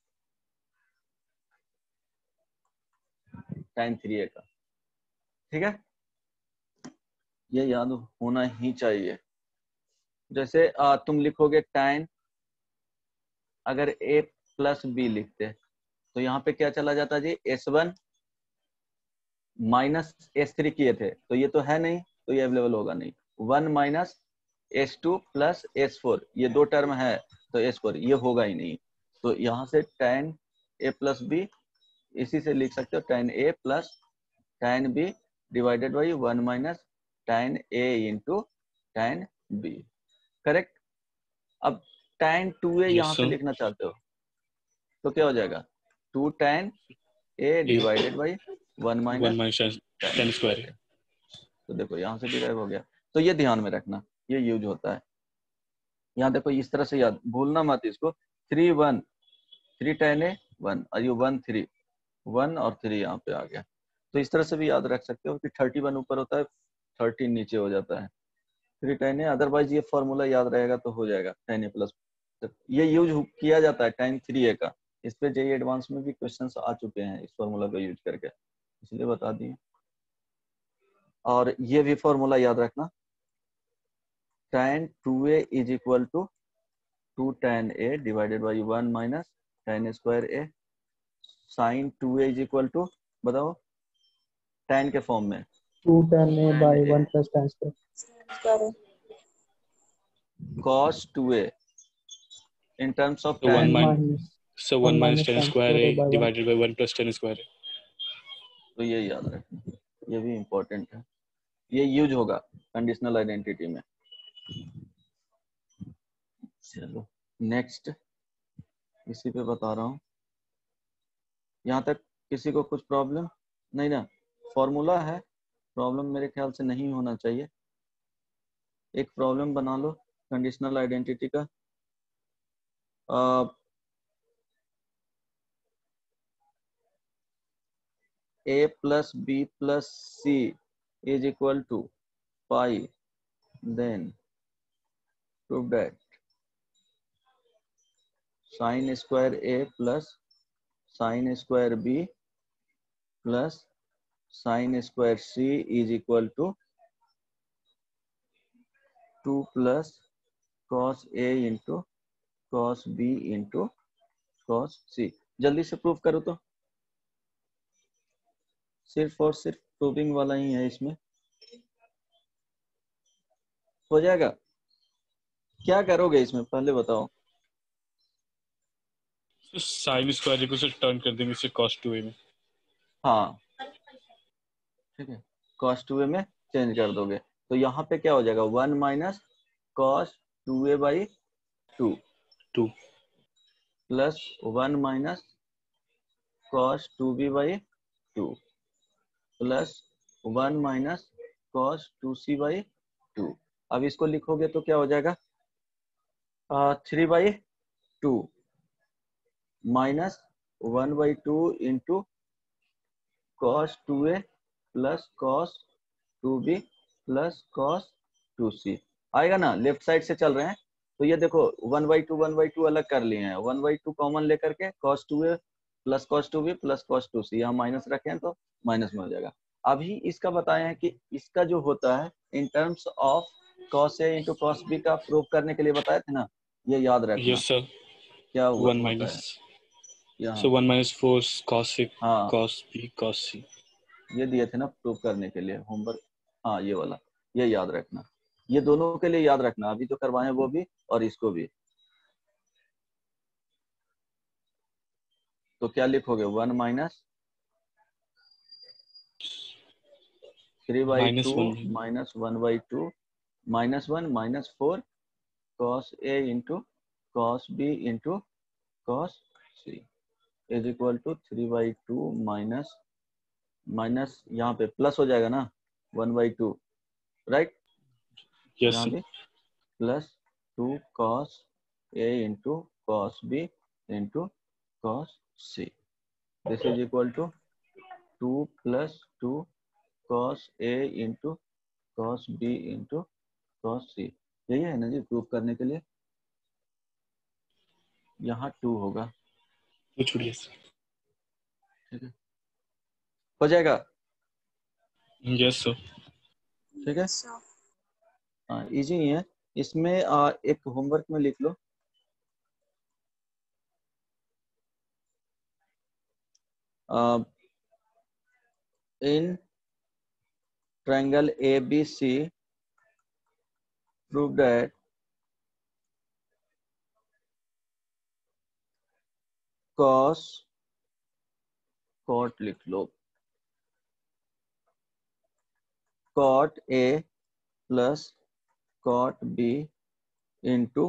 tan 3a का। ठीक है, ये याद होना ही चाहिए। जैसे तुम लिखोगे tan, अगर a प्लस b लिखते तो यहाँ पे क्या चला जाता जी, S1 माइनस S3 किए थे, तो ये तो है नहीं, तो ये अवेलेबल होगा नहीं। 1 माइनस S2 प्लस S4, ये दो टर्म है तो S4, ये होगा ही नहीं। तो यहाँ से tan a प्लस b, इसी से लिख सकते हो tan a plus tan b divided by 1 minus tan a into tan b। Correct. अब tan 2a Yes यहाँ पे sir। लिखना चाहते हो तो क्या हो जाएगा, 2 tan a A divided by 1 1 minus minus tan 10 square square है। a। तो देखो यहाँ से डिराइव हो गया, तो ये ध्यान में रखना, ये यूज होता है। यहाँ देखो इस तरह से याद, भूलना मत इसको। 3 1 3 tan a 1 और ये 1 3 1 और 3 यहाँ पे आ गया। तो इस तरह से भी याद रख सकते हो कि 31 ऊपर होता है, 13 नीचे हो जाता है, 3 tan a। अदरवाइज ये फॉर्मूला याद रहेगा तो हो जाएगा tan a प्लस। ये यूज किया जाता है tan 3a का, इस पे जेईई एडवांस में भी क्वेश्चंस आ चुके हैं इस फॉर्मूला को यूज करके, इसलिए बता दिए। और ये भी फॉर्मूला याद रखना, tan 2a is equal to 2 tan a divided by 1 minus tan square a। sin 2a is equal to, बताओ tan के फॉर्म में 2 tan A by tan a 1 plus tan square. cos 2a in terms of So 1 tan। minus so 1 minus 10 tan square square A A by 1. divided by 1 plus 10 square A। तो ये याद रखना, ये भी important है, ये use होगा conditional identity में। चलो नेक्स्ट, इसी पे बता रहा हूँ। यहाँ तक किसी को कुछ प्रॉब्लम नहीं ना? फॉर्मूला है, प्रॉब्लम मेरे ख्याल से नहीं होना चाहिए। एक प्रॉब्लम बना लो कंडीशनल आइडेंटिटी का। a plus b plus c is equal to pi, then prove that sine square a plus sine square b plus sine square c is equal to 2 plus cos a into cos b into cos c। जल्दी से prove करो तो, सिर्फ और सिर्फ proving वाला ही है, इसमें हो जाएगा। क्या करोगे इसमें पहले बताओ। तो sin square को से टर्न कर देंगे इसे cos 2a में। हाँ ठीक है, cos 2a में चेंज कर दोगे तो यहाँ पे क्या हो जाएगा, 1 minus cos 2a by 2 2 plus 1 minus cos 2b by 2 plus 1 minus cos 2c by 2। अब इसको लिखोगे तो क्या हो जाएगा 3/2 minus 1/2 into cos 2a plus cos 2b plus cos 2c आएगा ना। लेफ्ट साइड से चल रहे हैं तो ये देखो 1/2 अलग कर लिए हैं, 1/2 कॉमन लेकर के cos 2a plus cos 2b plus cos 2c यहाँ माइनस रखे हैं तो माइनस में हो जाएगा। अभी इसका बताए हैं कि इसका जो होता है in terms of cos a into cos b का प्रूव करने के लिए बताए थे ना, ये याद रखना। Yes, sir. क्या हुआ 1 होता है minus. यहाँ। So 1 minus 4 cos A, हाँ cos B, cos C. ये दिए थे ना प्रूव करने के लिए होमवर्क। हाँ ये वाला, ये याद रखना, ये दोनों के लिए याद रखना, अभी जो करवाए हैं वो भी और इसको भी। तो क्या लिखोगे 1 minus 3/2 -1. Minus 1/2 -1 -4 cos a into cos b into cos c is equal to 3/2 minus minus यहाँ पे प्लस हो जाएगा ना 1/2 राइट, Yes, यहाँ sir. भी plus 2 cos a into cos b into cos c this is equal to 2 plus 2 cos a into cos b into cos c। यही है ना जी प्रूव करने के लिए। यहाँ 2 होगा, तो छोड़िए sir. ठीक है, हो जाएगा, Yes, sir. ठीक है। हाँ इजी ही है। इसमें एक होमवर्क में लिख लो in triangle ABC prove that cos cot लिख लो cot A plus cot B into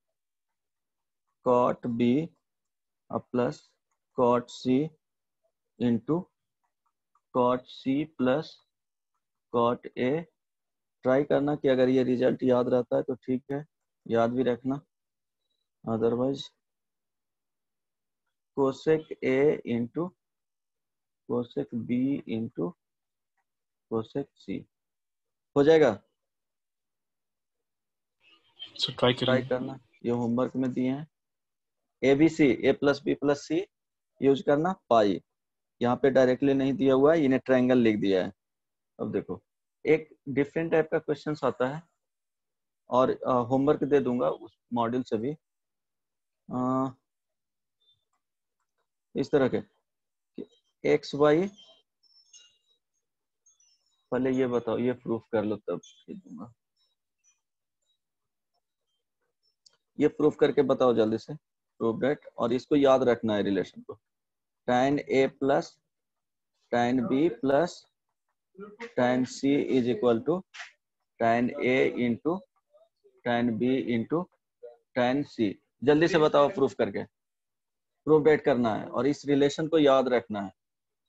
cot B plus cot C into cot C plus cot A। Try करना कि अगर ये रिजल्ट याद रहता है तो ठीक है, याद भी रखना, otherwise cosec A into cosec B into cosec C हो जाएगा। So try ट्राई करेंगे. करना, ये होमवर्क में दिए हैं। ABC A plus B plus C use करना, पाई यहाँ पे डायरेक्टली नहीं दिया हुआ है, इन्हें ट्रायंगल लिख दिया है। अब देखो एक डिफरेंट टाइप का क्वेश्चन आता है और होमवर्क दे दूंगा उस मॉड्यूल से भी इस तरह के एक्स वाई, पहले ये बताओ, ये प्रूफ कर लो तब भेज दूंगा। ये प्रूफ करके बताओ जल्दी से, प्रूफ दैट, और इसको याद रखना है रिलेशन को, tan A plus tan B plus tan C is equal to tan A into tan B into tan C। जल्दी से बताओ प्रूफ करके, प्रूफ डेट करना है और इस रिलेशन को याद रखना है।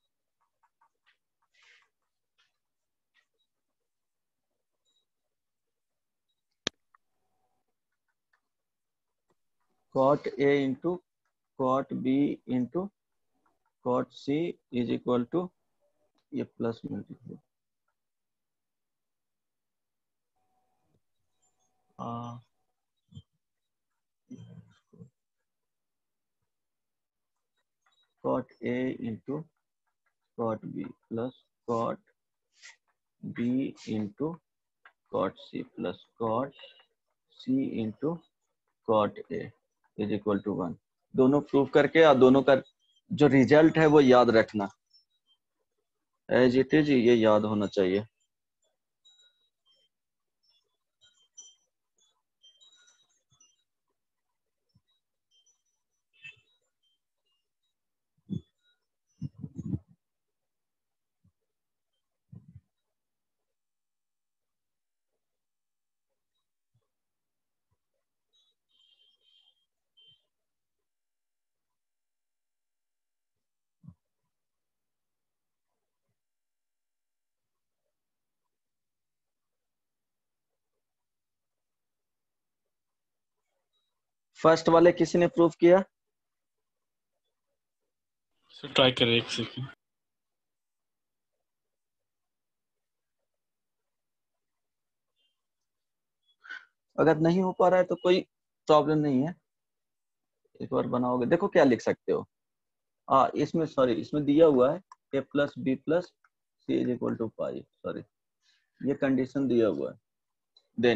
cot A into cot B into cot C is equal to, ये plus multiply cot A into cot B plus cot B into cot C plus cot C into cot A is equal to 1। दोनों prove करके और दोनों का जो result है वो याद रखना, एज इट इज ये याद होना चाहिए। फर्स्ट वाले किसी ने प्रूव किया? सर ट्राई करें एक सेकंड। अगर नहीं हो पा रहा है तो कोई प्रॉब्लम नहीं है, एक बार बनाओगे। देखो क्या लिख सकते हो, इसमें सॉरी इसमें दिया हुआ है a plus B plus C is equal to pi, sorry ये कंडीशन दिया हुआ है। देन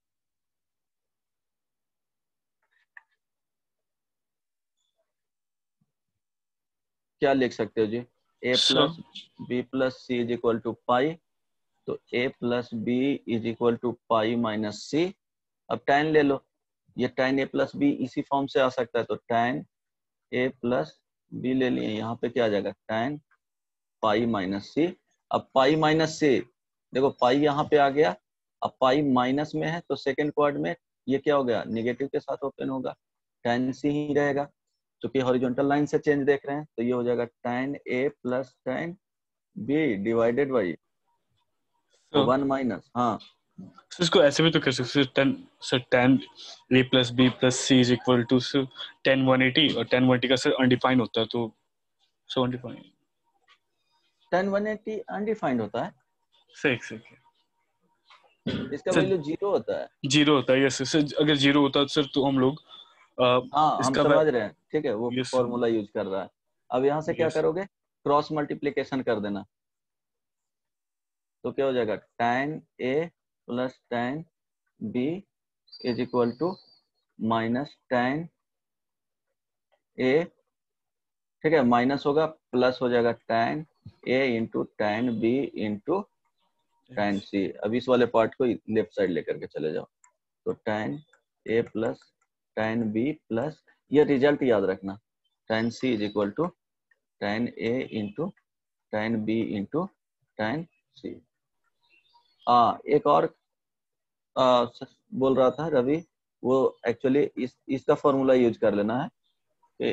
क्या लिख सकते हो जी, a plus B plus C is equal to pi, तो a plus B is equal to pi minus C. अब tan ले लो, ये tan a प्लस बी इसी फॉर्म से आ सकता है, तो tan a प्लस बी ले लिए, यहाँ पे क्या आ जाएगा tan पाई माइनस सी। अब पाई माइनस सी, देखो पाई यहाँ पे आ गया, अब पाई माइनस में है तो सेकेंड क्वाड में ये क्या हो गया, निगेटिव के साथ ओपन होगा, tan सी ही रहेगा। क्योंकि हॉरिजॉन्टल लाइन से चेंज देख रहे हैं तो ये हो जाएगा tan a plus tan b divided by 1 minus, हाँ सर इसको ऐसे भी तो कर सकते हैं sir, tan a plus B plus C is equal to sir tan 180, और tan 180 का सर अनडिफाइंड होता है, तो सो अनडिफाइंड tan 180 अनडिफाइंड होता है, सही सही इसका सर, वैल्यू 0 होता है। जीरो होता है। यस सर, अगर जीरो होता सर तो हम लोग हाँ हम इसका समझ रहे हैं, ठीक है, वो यस फॉर्मूला यूज कर रहा है। अब यहाँ से क्या यस करोगे, क्रॉस मल्टीप्लीकेशन कर देना, तो क्या हो जाएगा tan a plus tan b is equal to minus tan a, ठीक है, माइनस होगा प्लस हो जाएगा tan a into tan b into tan c। अब इस वाले पार्ट को लेफ्ट साइड लेकर के चले जाओ, तो tan a plus tan b plus, ये रिजल्ट याद रखना, tan c is equal to tan a into tan b into tan c। एक और बोल रहा था रवि, वो एक्चुअली इसका फॉर्मूला यूज कर लेना है कि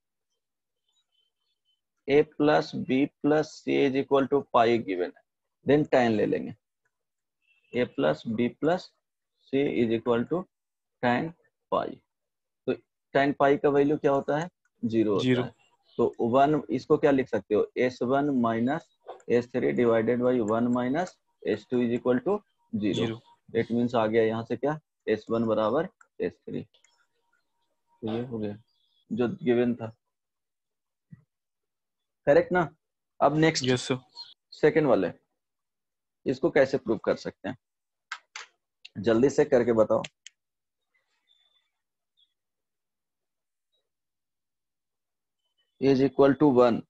a plus B plus C is equal to pi given है, देन tan ले लेंगे, a plus B plus C is equal to tan pi, तो tan पाई का वैल्यू क्या होता है, 0 होता है। तो 1 इसको क्या लिख सकते हो, s1 minus s3 divided by 1 minus s2 is equal to 0। It means आ गया यहाँ से क्या, s1 बराबर s3, तो ये हो गया जो गिवन था, करेक्ट ना। अब नेक्स्ट यस सर, सेकेंड वाले, इसको कैसे प्रूव कर सकते हैं, जल्दी से करके बताओ। इज इक्वल टू 1,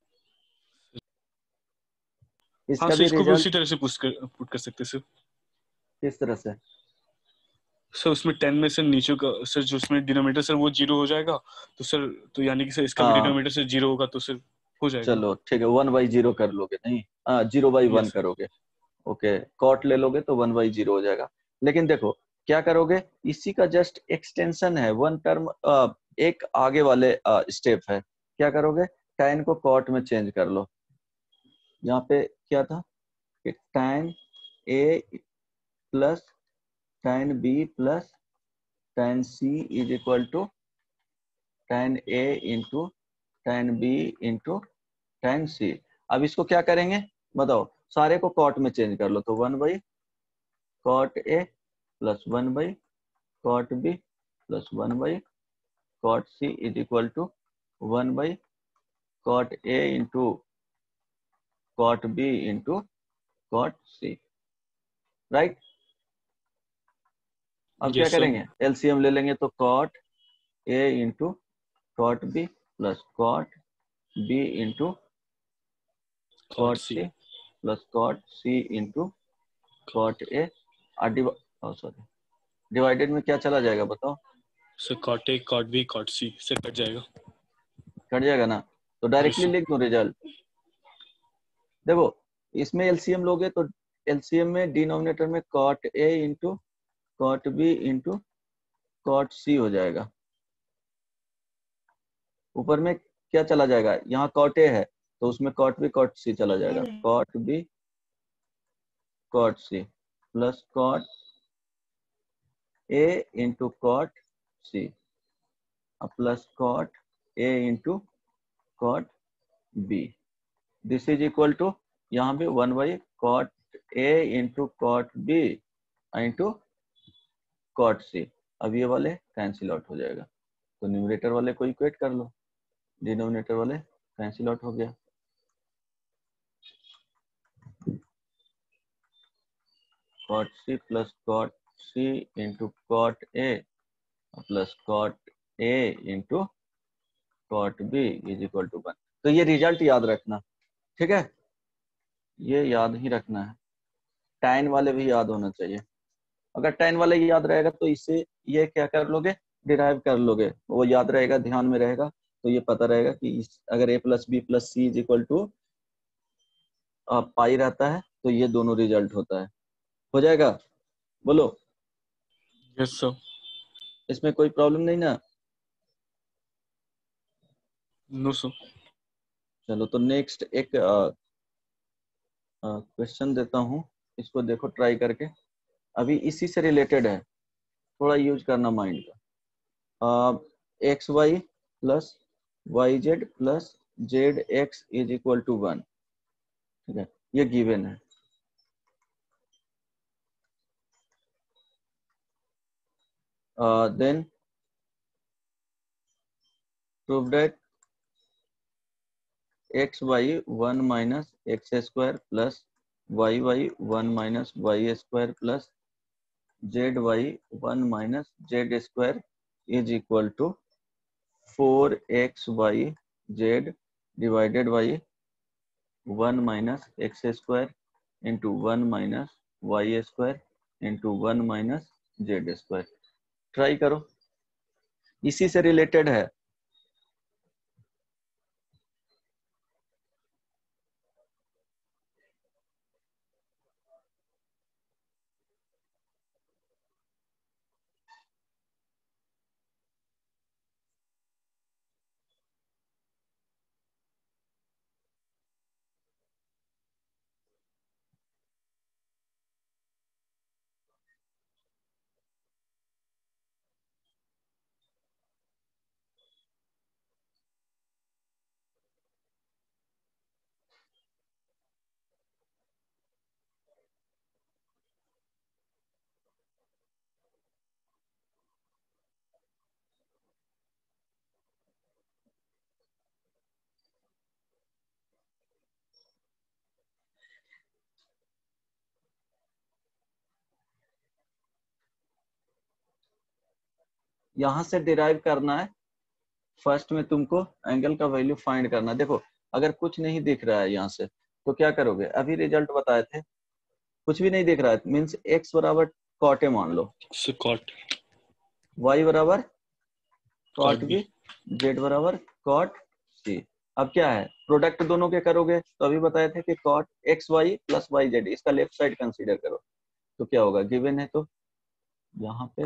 हाँ इसका सर, भी इसको भी उसी रिजल्ट तरह से पुट कर सकते हैं सर। किस तरह से, सर उसमें 10 में से नीचे का सर, जो उसमें डिनोमिनेटर सर वो 0 हो जाएगा, तो सर तो यानी कि सर इसका भी डिनोमिनेटर से 0 होगा, तो सर हो जाएगा। चलो ठीक है, 1/0 कर लोगे, नहीं 0/1 यस करोगे, ओके, कॉट ले लोगे तो 1/0 हो जाएगा। लेकिन देखो क्या करोगे, इसी का जस्ट एक्सटेंशन है, वन टर्म एक आगे वाले स्टेप है, क्या करोगे, tan को कॉट में चेंज कर लो। यहाँ पे क्या था कि tan a plus tan b plus tan c is equal to tan a into tan b into tan c। अब इसको क्या करेंगे बताओ, सारे को कॉट में चेंज कर लो, तो 1/cot a plus 1/cot b plus 1/cot c is equal to 1/cot a into cot b into cot c, right. अब क्या यस सर, करेंगे, एलसीएम ले लेंगे, तो cot a into cot b plus cot b into cot cot c c plus cot c into cot a, sorry divided में क्या चला जाएगा बताओ, sir, cot a cot b cot c से कट जाएगा। कट जाएगा ना, तो यस डायरेक्टली सर, लिख दो रिजल्ट। देखो इसमें एलसीएम लोगे तो एलसीएम में डिनोमिनेटर में cot a into cot b into cot c हो जाएगा, ऊपर में क्या चला जाएगा, यहाँ cot a है तो उसमें cot b cot c चला जाएगा, cot b cot c plus cot a into cot c, plus cot A into cot B. This is equal to यहाँ पे 1 कॉट ए into cot B into cot C. अब ये वाले cancel out हो जाएगा, तो न्यूमरेटर वाले को इक्वेट कर लो, डिनोमिनेटर वाले कैंसिल आउट हो गया। Cot C plus cot C into cot A plus cot A into cot B is equal to 1। तो ये रिजल्ट याद रखना, ठीक है, ये याद ही रखना है। tan वाले भी याद होना चाहिए। अगर tan वाले याद रहेगा तो इससे ये क्या कर लोगे, डिराइव कर लोगे, वो याद रहेगा, ध्यान में रहेगा, तो ये पता रहेगा कि अगर a plus B plus C is equal to pi रहता है तो ये दोनों रिजल्ट होता है। हो जाएगा, बोलो। Yes sir. इसमें कोई प्रॉब्लम नहीं ना? No sir. चलो तो नेक्स्ट एक क्वेश्चन देता हूँ, इसको देखो ट्राई करके, अभी इसी से रिलेटेड है, थोड़ा यूज करना माइंड का। X y plus y z plus z x is equal to 1, ठीक है, ये गिवन है। Then prove that x y 1 minus x square plus y y 1 minus y square plus z y 1 minus z square is equal to 4x y z divided by 1 minus x square into 1 minus y square into 1 minus z square. Try करो, इसी से related है। यहां से derive करना है। First में तुमको एंगल का वैल्यू फाइंड करना है। देखो अगर कुछ नहीं दिख रहा है यहाँ से तो क्या करोगे, अभी रिजल्ट बताए थे, कुछ भी नहीं दिख रहा है, मीन्स x बराबर कॉट ए मान लो, कॉट y बराबर कॉट कॉट बी, z बराबर कॉट सी। अब क्या है, प्रोडक्ट दोनों के करोगे, तो अभी बताए थे कि cot x y plus y z, इसका लेफ्ट साइड कंसीडर करो, तो क्या होगा, गिवन है, तो यहाँ पे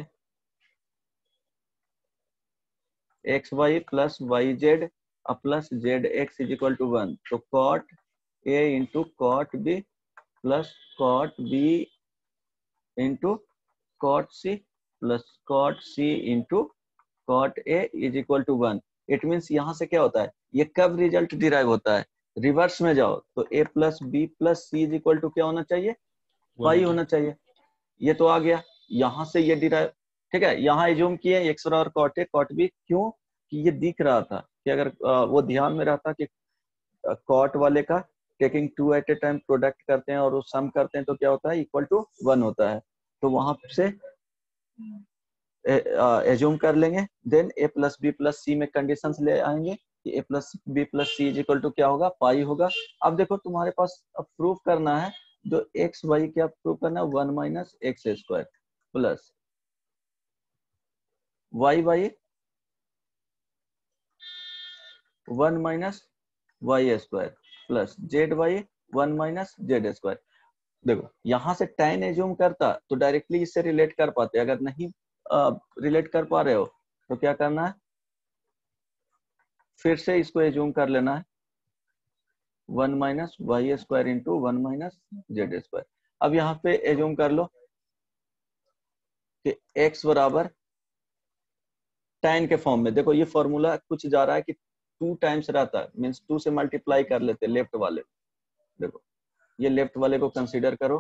x y plus y z plus z x is equal to 1, तो cot A into cot b plus cot B into cot C plus cot C into cot a is equal to 1। It means यहाँ से क्या होता है, ये कब result derive होता है, रिवर्स में जाओ तो a plus B plus C is equal to क्या होना चाहिए, पाई होना चाहिए। ये तो आ गया, यहाँ से ये डिराइव, ठीक है, यहाँ एज्यूम किए एक्स बराबर कॉट ए कॉट बी, क्यों कि ये दिख रहा था कि अगर वो ध्यान में रहता कि कॉट वाले का taking 2 at a time product करते हैं और वो सम करते हैं तो क्या होता है, इक्वल टू 1 होता है, तो वहां से एज्यूम कर लेंगे। Then a plus B plus c में कंडीशंस ले आएंगे कि a plus B plus C is equal to क्या होगा, पाई होगा। अब देखो तुम्हारे पास अब प्रूफ करना है, जो एक्स वाई क्या प्रूफ करना है, 1 minus x square plus y y 1 minus y square plus z y 1 minus z square. देखो यहाँ से tan एज्यूम करता तो डायरेक्टली इससे रिलेट कर पाते, अगर नहीं रिलेट कर पा रहे हो तो क्या करना है, फिर से इसको एज्यूम कर लेना है, 1 minus y square into 1 minus z square. अब यहाँ पे एज्यूम कर लो कि x बराबर tan के फॉर्म में। देखो ये फॉर्मूला कुछ जा रहा है कि 2 टाइम्स रहता है, मीन्स 2 से मल्टीप्लाई कर लेते लेफ्ट वाले। देखो ये लेफ्ट वाले को कंसीडर करो,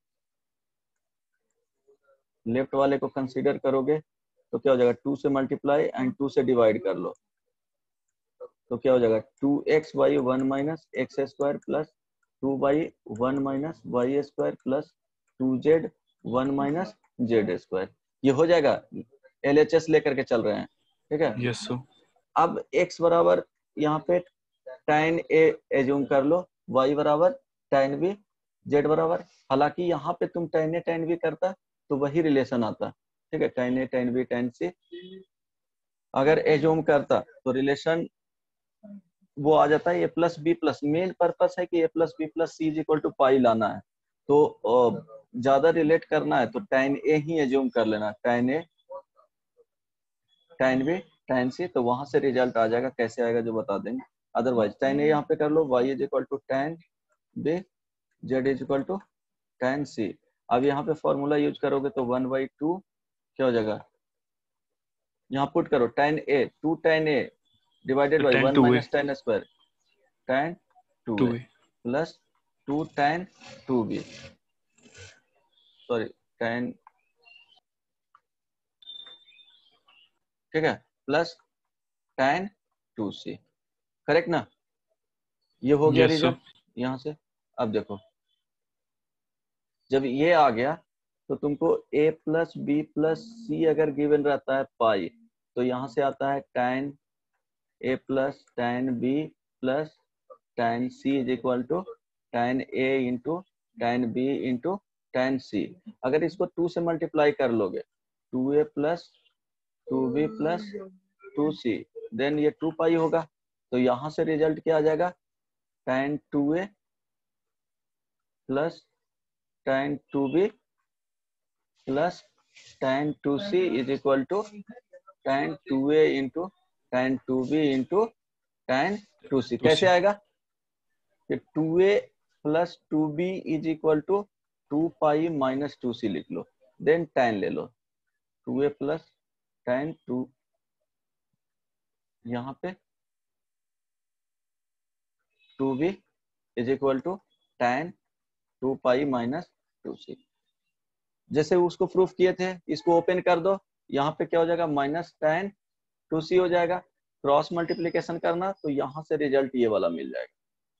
लेफ्ट वाले को कंसीडर करोगे तो क्या हो जाएगा, 2 से मल्टीप्लाई एंड 2 से डिवाइड कर लो तो क्या हो जाएगा 2x by 1 minus x square plus 2 by 1 minus y square plus 2z 1 minus z square. ये हो जाएगा, LHS लेकर के चल रहे हैं, ठीक है। Yes sir. अब x बराबर यहाँ पे tan a एज्यूम कर लो, y बराबर tan b, z बराबर, हालांकि यहाँ पे तुम tan a tan b करता तो वही रिलेशन आता, ठीक है, tan a tan b tan c। अगर एज्यूम करता तो रिलेशन वो आ जाता है a plus B plus, main purpose है कि a plus B plus C is equal to pi लाना है, तो ज्यादा रिलेट करना है तो tan a ही एज्यूम कर लेना, tan a tan b tan c, तो वहां से रिजल्ट आ जाएगा। कैसे आएगा जो बता देंगे, अदरवाइज tan a यहाँ पे कर लो, y is equal to tan b, z is equal to tan c। अब यहाँ पे फॉर्मूला यूज करोगे तो 1/2 क्या हो जाएगा, यहाँ पुट करो tan a 2 tan a divided by 1 minus tan square tan 2a plus 2 tan 2b, sorry tan, ठीक है, प्लस tan 2c, करेक्ट ना। ये हो गया रिजल्ट यहाँ से। अब देखो जब ये आ गया तो तुमको a plus B plus c अगर गिवन रहता है पाई, तो यहाँ से आता है tan a plus tan b plus tan c is equal to tan a into tan b into tan c। अगर इसको 2 से मल्टीप्लाई कर लोगे 2a plus 2b plus 2c, then ये 2 पाई होगा, तो यहाँ से रिजल्ट क्या आ जाएगा, tan 2a plus tan 2b plus tan 2c is equal to tan 2a into tan 2b into tan 2c। कैसे आएगा कि 2a plus 2b is equal to 2 pi minus 2c लिख लो, देन tan ले लो, 2a plus tan 2, यहाँ पे 2b is equal to tan 2 pi minus 2c। जैसे उसको proof किए थे, इसको ओपन कर दो, यहाँ पे क्या हो जाएगा माइनस tan 2c हो जाएगा, क्रॉस मल्टीप्लीकेशन करना तो यहाँ से रिजल्ट ये वाला मिल जाएगा,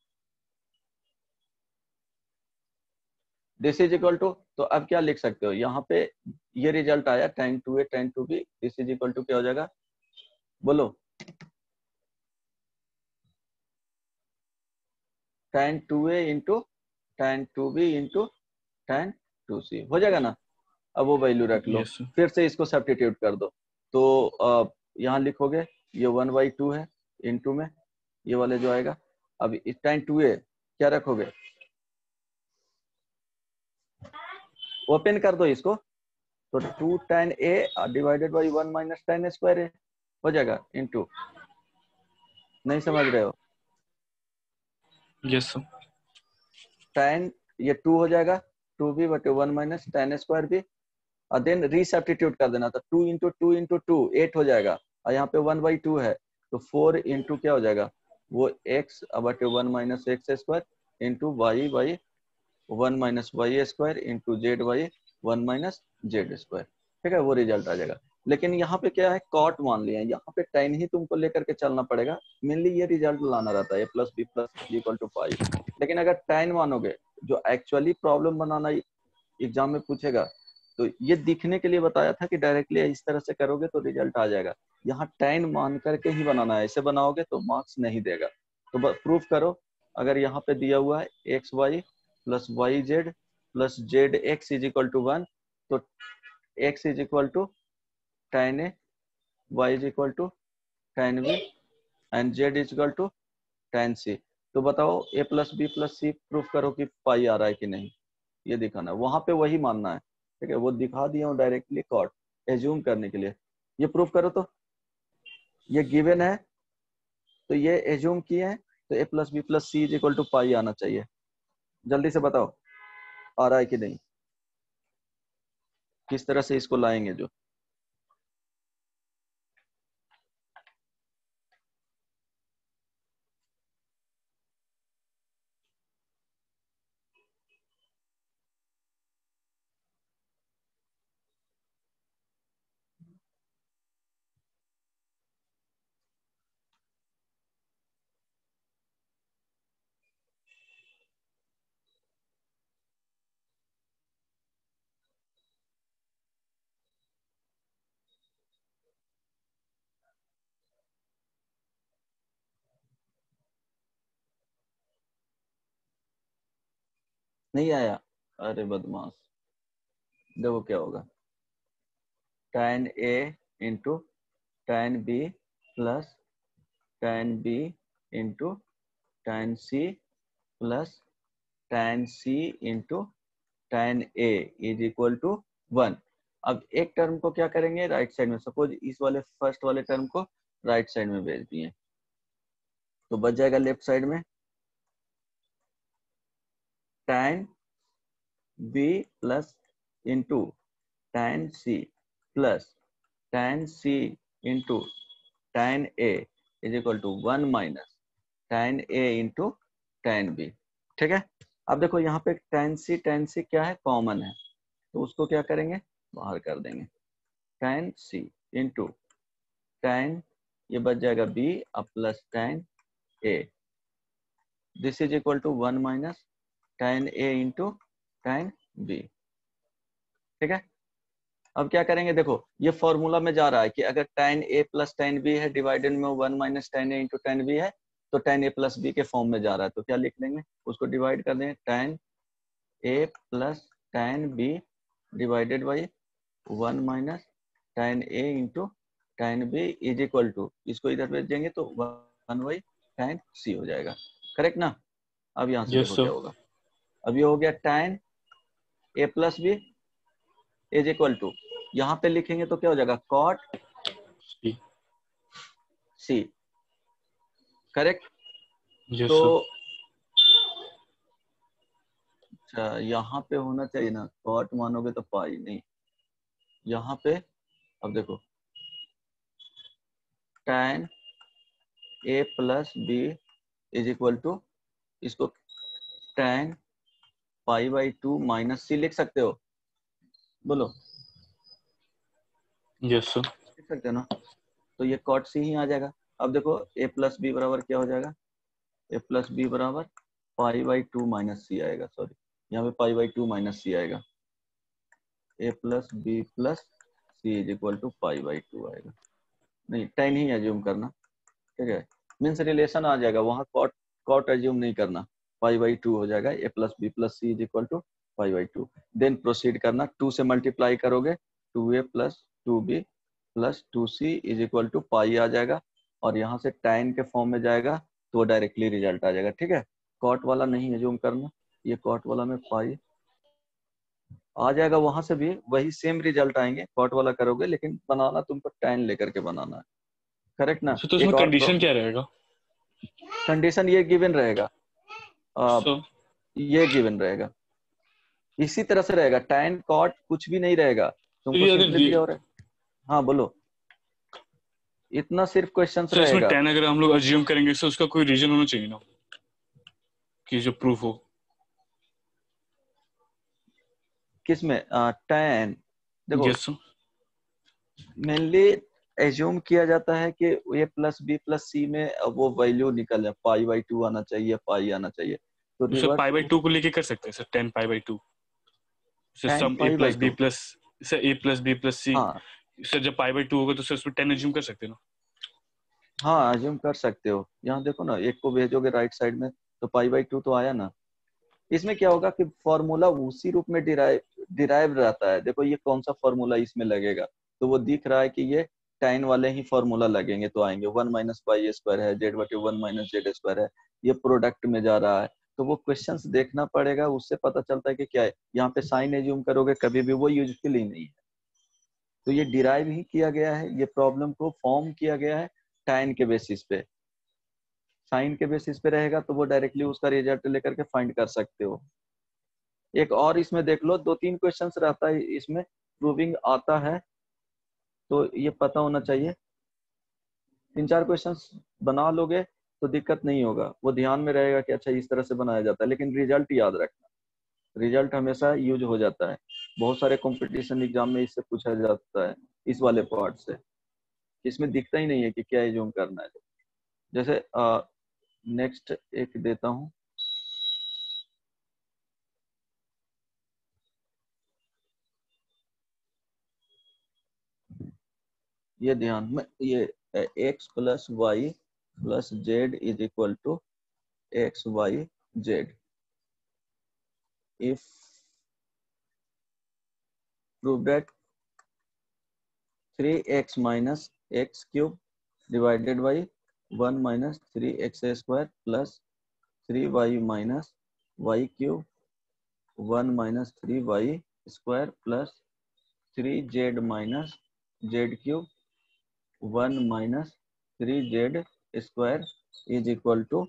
दिस इज इक्वल टू। तो अब क्या लिख सकते हो, यहाँ पे ये रिजल्ट आया tan 2a tan 2b, this is equal to क्या हो जाएगा, बोलो, tan 2a into tan 2b into tan 2c हो जाएगा ना। अब वो वैल्यू रख लो, फिर से इसको सब्स्टिट्यूट कर दो, तो यहाँ लिखोगे ये 1/2 है इंटू में ये वाले जो आएगा। अब इस tan 2a क्या रखोगे, ओपन कर दो इसको, तो 2 tan a divided by 1 minus tan square a हो जाएगा इंटू, नहीं समझ रहे हो, यस सर, tan ये 2 हो जाएगा 2b बटे 1 माइनस tan स्क्वायर b, और देन रीसब्स्टिट्यूट कर देना, तो 2 इंटू 2 इंटू 2 8 हो जाएगा, और यहाँ पे 1/2 है तो 4 इंटू क्या हो जाएगा, वो x बटे 1 minus x square into y by 1 minus y square into z by 1 minus z square, ठीक है, वो रिजल्ट आ जाएगा। लेकिन यहाँ पे क्या है, कॉट मान लिया है, यहाँ पे tan ही तुमको लेकर के चलना पड़ेगा, मेनली ये रिजल्ट लाना रहता है a plus B plus equal to pi. लेकिन अगर tan मानोगे, जो एक्चुअली प्रॉब्लम बनाना एग्जाम में पूछेगा, तो ये दिखने के लिए बताया था कि डायरेक्टली इस तरह से करोगे तो रिजल्ट आ जाएगा, यहाँ tan मान करके ही बनाना है, ऐसे बनाओगे तो मार्क्स नहीं देगा। तो प्रूफ करो, अगर यहाँ पे दिया हुआ है x y plus y z plus z x is equal to 1, तो x is equal to tan a, y is equal to tan b and z is equal to tan c। तो बताओ a plus B plus c proof करो कि पाई आ रहा है कि नहीं, ये दिखाना, वहां पे वही मानना है, ठीक है, वो दिखा दिया हूँ डायरेक्टली कॉट एज्यूम करने के लिए। ये प्रूफ करो, तो ये गिवन है तो ये एज्यूम किए हैं, तो a plus B plus C is equal to pi आना चाहिए। जल्दी से बताओ आ रहा है कि नहीं, किस तरह से इसको लाएंगे जो नहीं आया? अरे बदमाश, देखो क्या होगा, tan A into tan B plus tan B into tan C plus tan C into tan A is equal to 1। अब एक टर्म को क्या करेंगे, राइट साइड में, सपोज इस वाले फर्स्ट वाले टर्म को राइट साइड में भेज दिए, तो बच जाएगा लेफ्ट साइड में tan B plus into tan C plus tan C into tan A is equal to 1 minus tan A into tan B। ठीक है, अब देखो यहाँ पे tan C क्या है, कॉमन है, तो उसको क्या करेंगे, बाहर कर देंगे। tan C इंटू tan, ये बच जाएगा B अब plus tan A, this is equal to 1 minus tan A into tan B। ठीक है, अब क्या करेंगे, देखो ये फॉर्मूला में जा रहा है कि अगर tan A plus tan B है डिवाइडेड में 1 minus tan A into tan B है, तो tan A प्लस B के फॉर्म में जा रहा है, तो क्या लिख लेंगे, उसको डिवाइड कर देंगे, tan A plus tan B divided by 1 minus tan A into tan B is equal to, इसको इधर भेज देंगे तो 1 बाई tan C हो जाएगा। करेक्ट ना? अब यहाँ से यस देखो सर। क्या होगा, अब ये हो गया tan A plus B is equal to, यहाँ पे लिखेंगे तो क्या हो जाएगा, cot C। करेक्ट? यस तो सर। अच्छा, यहाँ पे होना चाहिए ना, cot मानोगे तो पाई नहीं, यहाँ पे अब देखो tan A plus B is equal to, इसको tan pi by 2 minus C लिख सकते हो, बोलो यस सर। लिख सकते हो ना, तो ये cot C ही आ जाएगा। अब देखो A प्लस B बराबर क्या हो जाएगा, A प्लस B बराबर पाई बाई 2 माइनस C आएगा, सॉरी यहाँ पे पाई बाई 2 माइनस C आएगा, A plus B plus C is equal to pi by 2 आएगा, नहीं tan ही एज्यूम करना, ठीक है, मीन्स रिलेशन आ जाएगा, वहाँ कॉट एज्यूम नहीं करना, पाई बाई 2 हो जाएगा, A plus B plus C is equal to pi by 2। Then proceed करना, 2 से मल्टीप्लाई करोगे 2A plus 2B plus 2C is equal to pi आ जाएगा, और यहाँ से tan के फॉर्म में जाएगा तो डायरेक्टली रिजल्ट आ जाएगा। ठीक है, कॉट वाला नहीं एज्यूम करना, ये कॉट वाला में पाई आ जाएगा, वहां से भी वही सेम रिजल्ट आएंगे, कॉट वाला करोगे, लेकिन बनाना तुमको tan लेकर के बनाना है। करेक्ट ना? तो एक इसमें और कंडीशन क्या रहेगा कंडीशन ये गिवन रहेगा, सर? ये गिवन रहेगा, इसी तरह से रहेगा, tan cot कुछ भी नहीं रहेगा, तो तुमको ये अगर सिंपली दिया हो रहा है। हाँ बोलो, इतना सिर्फ क्वेश्चंस सर इसमें रहेगा। 10 अगर हम लोग अज्यूम करेंगे तो उसका कोई रीजन होना चाहिए ना कि जो प्रूफ हो। किसमें tan, देखो यस सर। मेनली एज्यूम किया जाता है कि a plus B plus c में वो वैल्यू निकल जाए, पाई बाई 2 आना चाहिए, पाई आना चाहिए, तो तो सर पाई रिवर्स बाई 2 को लेके कर सकते हैं सर, 10 पाई बाई 2 से tan sum a pi by plus b 2। Plus sir a plus B plus c, हाँ सर जब पाई बाई 2 होगा तो सर उसमें 10 अज्यूम कर सकते हैं ना। हाँ एज्यूम कर सकते हो, यहाँ देखो ना, एक को भेजोगे राइट साइड में तो पाई बाई 2 तो आया ना। इसमें क्या होगा कि फॉर्मूला उसी रूप में डिराइव रहता है, देखो ये कौन सा फॉर्मूला इसमें लगेगा, तो वो दिख रहा है कि ये tan वाले ही फॉर्मूला लगेंगे, तो आएंगे 1 माइनस पाई स्क्वायर है, जेड बटे 1 माइनस जेड स्क्वायर है, ये प्रोडक्ट में जा रहा है, तो वो क्वेश्चंस देखना पड़ेगा, उससे पता चलता है कि क्या है। यहाँ पे साइन एज्यूम करोगे कभी भी, वो यूजफुल ही नहीं है, तो ये डिराइव ही किया गया है, ये प्रॉब्लम को फॉर्म किया गया है tan के बेसिस पे, साइन के बेसिस पे रहेगा तो वो डायरेक्टली उसका रिजल्ट लेकर के फाइंड कर सकते हो। एक और इसमें देख लो, 2-3 क्वेश्चंस रहता है इसमें, प्रूविंग आता है, तो ये पता होना चाहिए, 3-4 क्वेश्चंस बना लोगे तो दिक्कत नहीं होगा, वो ध्यान में रहेगा कि अच्छा इस तरह से बनाया जाता है, लेकिन रिजल्ट याद रखना, रिजल्ट हमेशा यूज हो जाता है, बहुत सारे कंपटीशन एग्जाम में इससे पूछा जाता है, इस वाले पार्ट से, इसमें दिखता ही नहीं है कि क्या एज्यूम करना है। जैसे नेक्स्ट एक देता हूँ, ये ध्यान में, ये x plus y plus z is equal to x y z, if prove that 3x minus x cube divided by 1 minus 3x square plus 3y minus y cube 1 minus 3y square plus 3z minus z cube 1 minus 3z square is equal to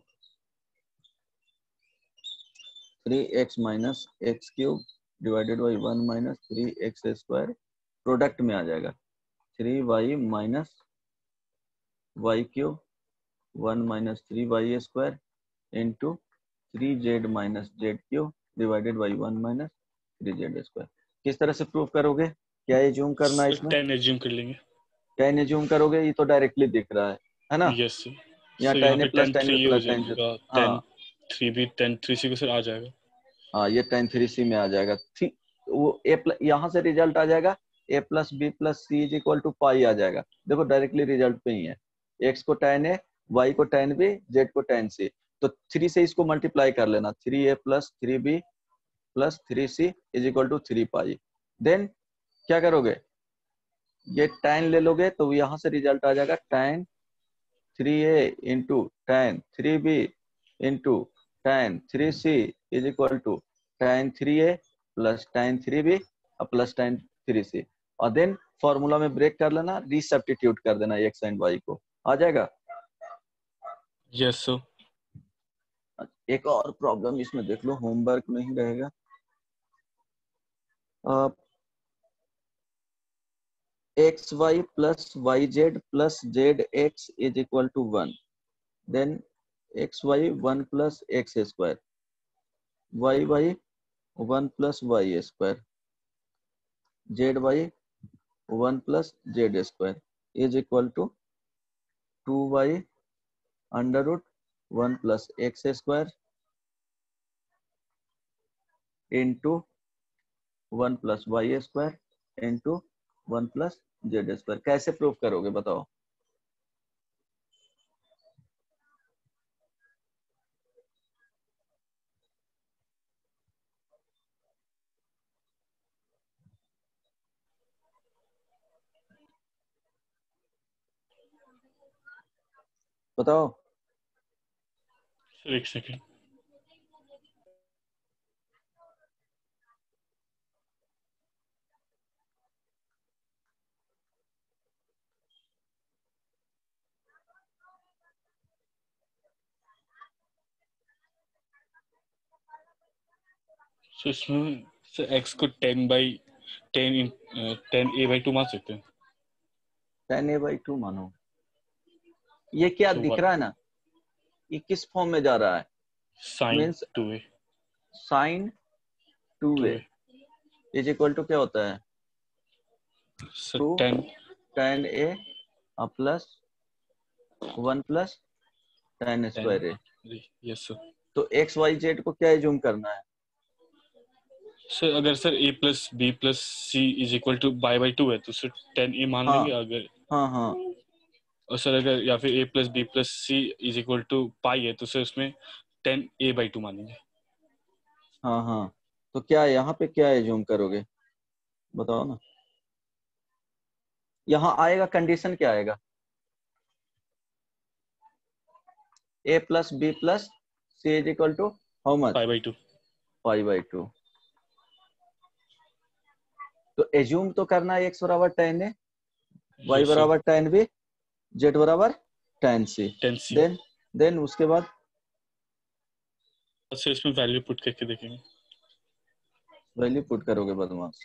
3x minus x cube divided by 1 minus 3x square product में आ जाएगा 3y minus y cube 1 minus 3y square into 3z minus z cube divided by 1 minus 3z square। किस तरह से prove करोगे? क्या assume करना है इसमें? 10 एज्यूम कर लेंगे। 10 एज्यूम करोगे, ये तो डायरेक्टली दिख रहा है ना? Yes sir. यहाँ यहाँ 10 पे प्लस 10 10 3 हो प्लस 10। जाएगा, हाँ 10 3 भी 10 3 को सर आ जाएगा। हाँ ये 10 3c में आ जाएगा। वो यहाँ से रिजल्ट आ जाएगा a plus B plus C is equal to pi आ जाएगा। देखो डायरेक्टली रिजल्ट पे ही है, x को tan a, y को tan b, z को tan c। तो 3 से इसको मल्टीप्लाई कर लेना, 3a plus 3b plus 3c is equal to 3 pi. Then क्या करोगे, ये tan ले लोगे तो यहाँ से रिजल्ट आ जाएगा tan 3a into tan 3b into tan 3c is equal to tan 3a plus tan 3b plus tan 3c। और देन फॉर्मूला में ब्रेक कर लेना, रीसब्स्टिट्यूट कर देना x एंड y को, आ जाएगा। Yes sir. एक और प्रॉब्लम इसमें देख लो, होमवर्क में ही रहेगा। X y plus y z plus z x is equal to 1। Then x y 1 plus x square, y y 1 plus y square, z y 1 plus z square is equal to 2y under root 1 plus x square into 1 plus y square into 1 plus z square. कैसे proof करोगे बताओ? बताओ। Sir एक second. सो इसमें sir x को 10 a by 2 मान सकते हैं। 10 a by 2 मानो। ये क्या So दिख what? रहा है ना, ये किस फॉर्म में जा रहा है? sin means 2a sine 2a is equal to क्या होता है? Sir 2 10 tan a plus 1 plus tan square a। Yes sir. तो एक्स वाई जेड को क्या एज्यूम करना है? सर अगर sir a plus b plus c is equal to by by 2 है तो सर 10 a मान हाँ लेंगे। अगर हाँ हाँ और सर अगर या फिर a plus b plus c is equal to pi है तो सर उसमें 10 a by 2 मानेंगे। हाँ हाँ। तो क्या यहाँ पे क्या एज्यूम करोगे बताओ ना? यहाँ आएगा कंडीशन क्या आएगा? a plus B plus C is equal to how much? Pi by 2। Pi by 2। तो एज्यूम तो करना है x बराबर tan a, y बराबर tan b, z बराबर tan c। 10 c। देन उसके बाद सर इसमें वैल्यू पुट करके देखेंगे। वैल्यू पुट करोगे बदमाश।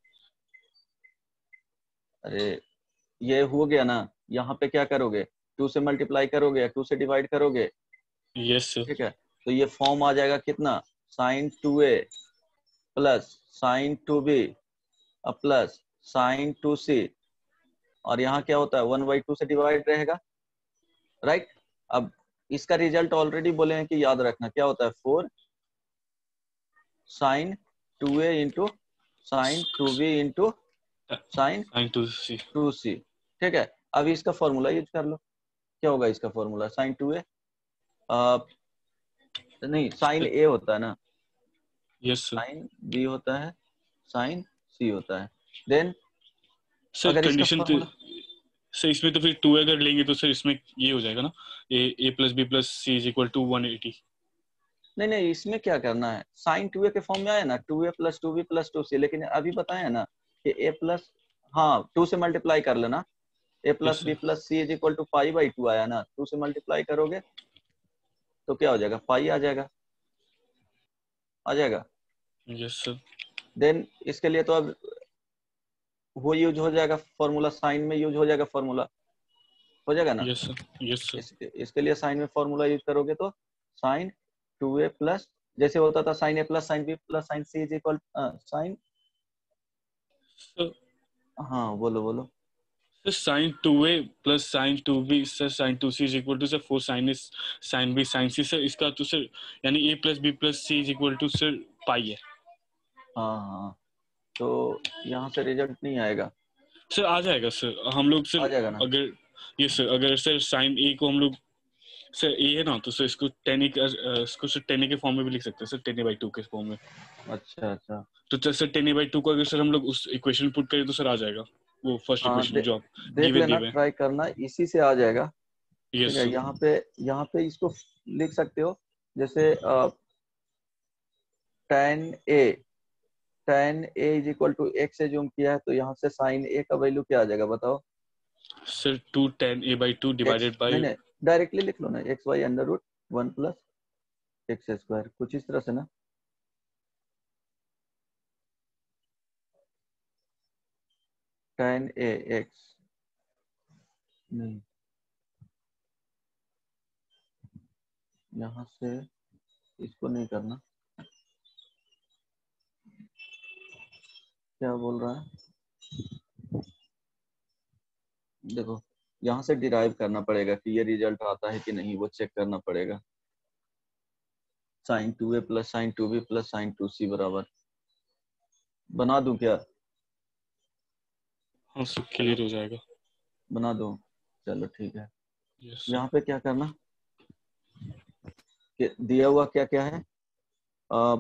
अरे ये हो गया ना, यहाँ पे क्या करोगे? 2 से मल्टीप्लाई करोगे या 2 से डिवाइड करोगे? Yes sir. ठीक है, तो ये फॉर्म आ जाएगा कितना? sin 2a plus sin 2b plus sin 2c। और यहाँ क्या होता है? 1/2 से डिवाइड रहेगा, राइट? अब इसका रिजल्ट ऑलरेडी बोले हैं कि याद रखना क्या होता है? 4 sin 2a into sin 2b into sin 2c। ठीक है, अभी इसका फॉर्मूला यूज कर लो। क्या होगा इसका फॉर्मूला? sin 2a नहीं sin a होता है ना? Yes sir. साइन बी होता है, साइन सी होता है। देन सर अगर इसका कंडीशन तो फॉर्मूला, सर इसमें तो फिर 2 अगर लेंगे तो सर इसमें ये हो जाएगा ना, a plus B plus C is equal to 180। नहीं नहीं, इसमें क्या करना है, साइन 2a के फॉर्म में आया ना, 2a plus 2b plus 2c, लेकिन अभी बताया ना कि a प्लस, हाँ 2 से मल्टीप्लाई कर लेना, a yes plus b sir. Plus C is equal to pi by 2 आया ना, 2 से मल्टीप्लाई करोगे तो क्या हो जाएगा, पाई आ जाएगा, आ जाएगा। Yes sir. देन इसके लिए तो अब वो यूज हो जाएगा फॉर्मूला, साइन में यूज हो जाएगा फॉर्मूला, हो जाएगा ना। Yes sir. Yes sir. इसके लिए साइन में फॉर्मूला यूज करोगे तो साइन 2a प्लस, जैसे होता था sine A plus sine B plus sine C is equal sine, हाँ बोलो बोलो। Sir sine 2a plus sine 2b sir sine 2c is equal to sir 4 sine is sine b sine c sir, इसका तो sir यानी a plus b plus c is equal to sir pi है। हाँ हाँ, तो यहाँ से result नहीं आएगा, सर आ जाएगा सर, हम लोग आ सर जाएगा ना। अगर ये सर अगर सर साइन a को हम लोग सर a है ना, तो सर इसको 10a इसको सर 10a के फॉर्म में भी लिख सकते हैं सर, 10a/2 के फॉर्म में। अच्छा अच्छा, तो सर 10a/2 को अगर सर हम लोग उस इक्वेशन पुट करें तो सर आ जाएगा वो फर्स्ट हाँ इक्वेशन जो आप देख गिवन लेना, दिए हैं। ट्राई करना, इसी से आ जाएगा। ठीक यस है, सर। यहाँ पे इसको लिख सकते हो, जैसे tan a is equal to x से जूम किया है, तो यहाँ से साइन a का वैल्यू क्या आ जाएगा बताओ। Sir 2 10a/2 x divided by नहीं नहीं, डायरेक्टली लिख लो ना, x y under root 1 plus x square, कुछ इस तरह से ना। tan a x नहीं, यहाँ से इसको नहीं करना, क्या बोल रहा है, देखो यहाँ से डिराइव करना पड़ेगा कि ये रिजल्ट आता है कि नहीं, वो चेक करना पड़ेगा। Sine 2a plus sine 2b plus sine 2c बराबर, बना दूं क्या, हाँ सर हेलो क्लियर हो जाएगा। बना दूं, चलो ठीक है। यस यहाँ पे क्या करना कि दिया हुआ क्या क्या है, आ,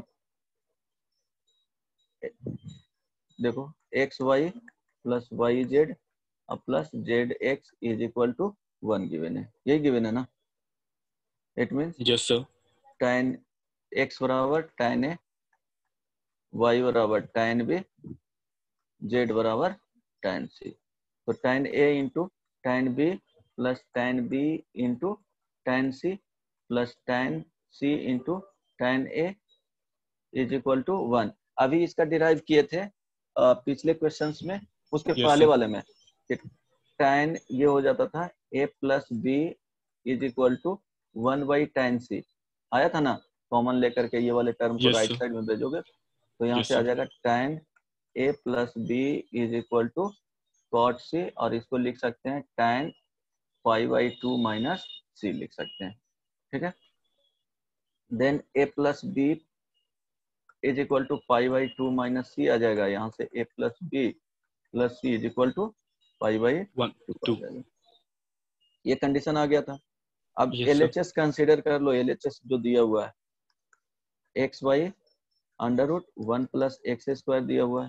देखो x y plus y z plus z x is equal to 1 given है, यही गिवन है ना। It means yes sir. tan x बराबर tan a, y बराबर tan b, z बराबर tan c। तो tan a into tan b plus tan b into tan c plus tan c into tan a is equal to 1। अभी इसका derive किए थे पिछले questions में, उसके यस पहले सर। वाले में कि tan ये हो जाता था a plus b is equal to 1 by tan c, आया था ना, कॉमन लेकर के ये वाले टर्म को यस राइट सर। साइड में भेजोगे तो यहाँ यस से आ सर। जाएगा tan a plus b is equal to cot c, और इसको लिख सकते हैं tan pi by 2 minus c लिख सकते हैं। ठीक है, then a plus b is equal to pi by 2 minus c आ जाएगा, यहाँ से a plus B plus C is equal to pi by 1 2 आ 2। जाएगा। ये कंडीशन आ गया था। अब यस सर। LHS कंसीडर कर लो, LHS जो दिया हुआ है x y under root 1 plus x square दिया हुआ है,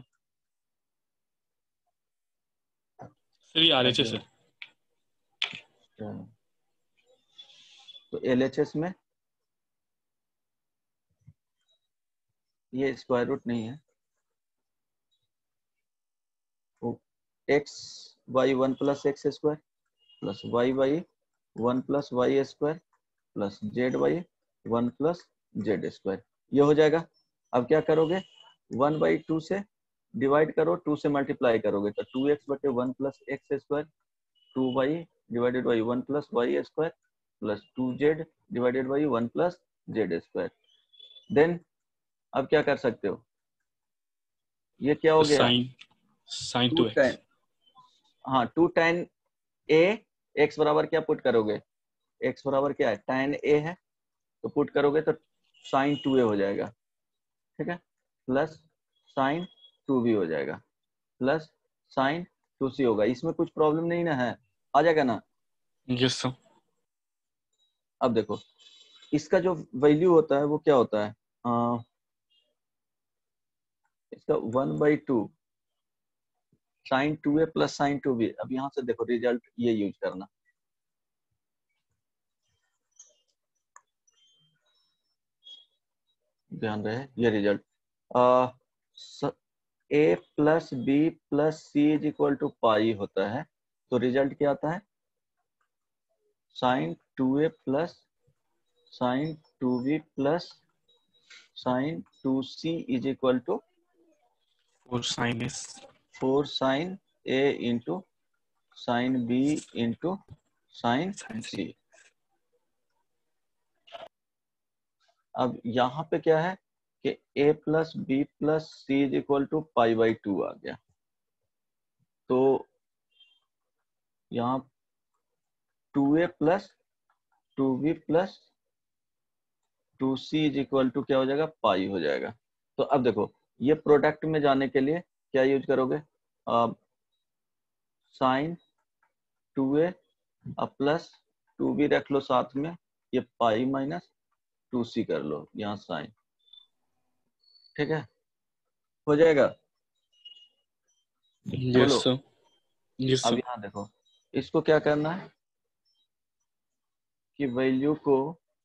सर ये RHS है। तो LHS में ये स्क्वायर रूट नहीं है, x y 1 plus x square plus y y 1 plus y square plus z y 1 plus z square, ये हो जाएगा। अब क्या करोगे, 1/2 से डिवाइड करो, 2 से मल्टीप्लाई करोगे तो 2x बटे 1 plus x square, 2y divided by 1 plus y square plus 2z divided by 1 plus z square. Then अब क्या कर सकते हो, ये क्या हो तो गया, साइन 2 2x। tan, हाँ 2 tan a, x बराबर क्या पुट करोगे, x बराबर क्या है tan a है, तो पुट करोगे तो साइन 2a हो जाएगा। ठीक है, प्लस साइन 2b हो जाएगा प्लस साइन 2c होगा, इसमें कुछ प्रॉब्लम नहीं ना है, आ जाएगा ना। Yes sir. अब देखो इसका जो वैल्यू होता है वो क्या होता है, इसका 1/2 sin 2a plus sin 2b। अब यहाँ से देखो रिजल्ट ये यूज करना, ध्यान रहे ये result a plus b plus c is equal to pi होता है। तो रिजल्ट क्या आता है? sin 2a plus sin 2b plus sin 2c is equal to 4 sin a into sin b into sin c। अब यहाँ पे क्या है कि a plus B plus C is equal to π/2 आ गया। तो यहाँ 2a plus 2b plus 2c is equal to क्या हो जाएगा? पाई हो जाएगा। तो अब देखो ये प्रोडक्ट में जाने के लिए क्या यूज करोगे? साइन 2a अब प्लस 2b रख लो साथ में, ये पाई माइनस 2c कर लो यहाँ साइन, ठीक है, हो जाएगा। बोलो। यस सर, यस अब सर, यहाँ देखो इसको क्या करना है कि वैल्यू को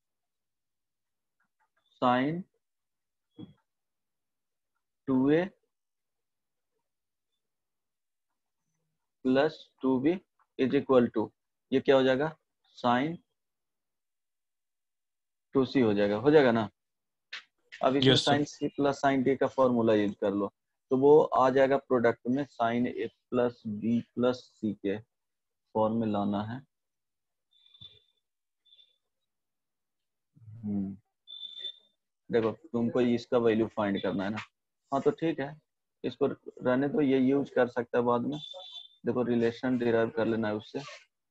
sine 2a plus 2b is equal to ये क्या हो जाएगा? साइन 2c हो जाएगा ना। अब इसमें yes sir, sine c plus sine d का फॉर्मूला यूज कर लो, तो वो आ जाएगा प्रोडक्ट में sine a plus b plus c के फॉर्म में लाना है। देखो तुमको इसका वैल्यू फाइंड करना है ना। हाँ तो ठीक है, इसको रहने तो ये यूज कर सकता है बाद में। देखो रिलेशन डिराइव कर लेना है उससे,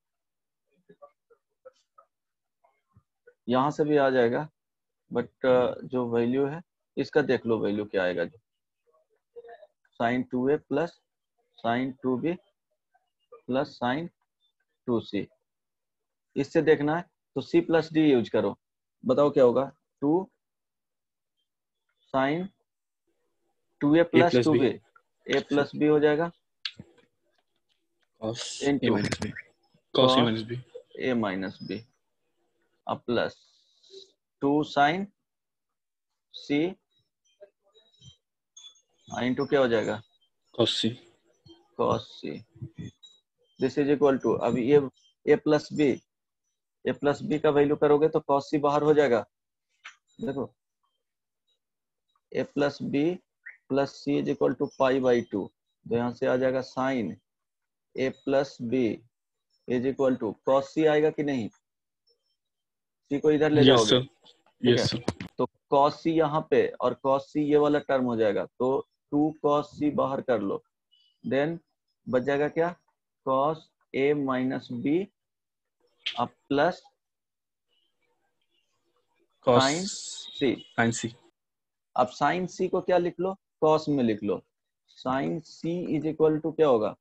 यहाँ से भी आ जाएगा, बट जो वैल्यू है इसका देख लो वैल्यू क्या आएगा। जो sine 2a plus sine 2b plus sine 2c, इससे देखना है तो c प्लस d यूज करो। बताओ क्या होगा? 2 sine 2a a plus plus b 2b a plus b हो जाएगा cos a into minus b, cos a minus b, a minus b अब प्लस 2 साइन c इंटू क्या हो जाएगा? Cos c, cos c। This is equal to, अब ये a plus b का value करोगे तो cos c बाहर हो जाएगा। देखो a plus b plus C is equal to π/2, तो यहाँ से आ जाएगा sine a plus b is equal to cos c आएगा कि नहीं? c को इधर ले यस जाओगे, सर, ठीक है, यस सर, तो cos c यहाँ पे और cos c ये वाला टर्म हो जाएगा, तो 2 cos c बाहर कर लो, देन बच जाएगा क्या? cos a माइनस b अब plus cos sine c। Sine c, अब साइन c को क्या लिख लो? cos में लिख लो। Sine c is equal to क्या होगा?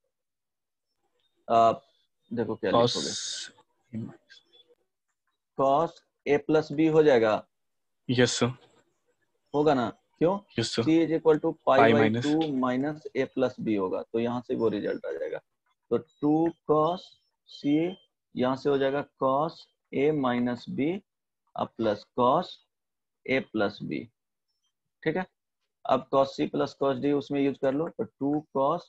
देखो क्या कॉस लिखोगे? cos a प्लस b हो जाएगा, यस सर, होगा ना? क्यों? Yes sir, c is equal to pi π/2 minus a plus b होगा, तो यहाँ से वो रिजल्ट आ जाएगा। तो 2 cos c यहाँ से हो जाएगा cos a माइनस b अब plus cos a plus b, ठीक है। अब cos c plus cos d उसमें यूज कर लो, तो 2 cos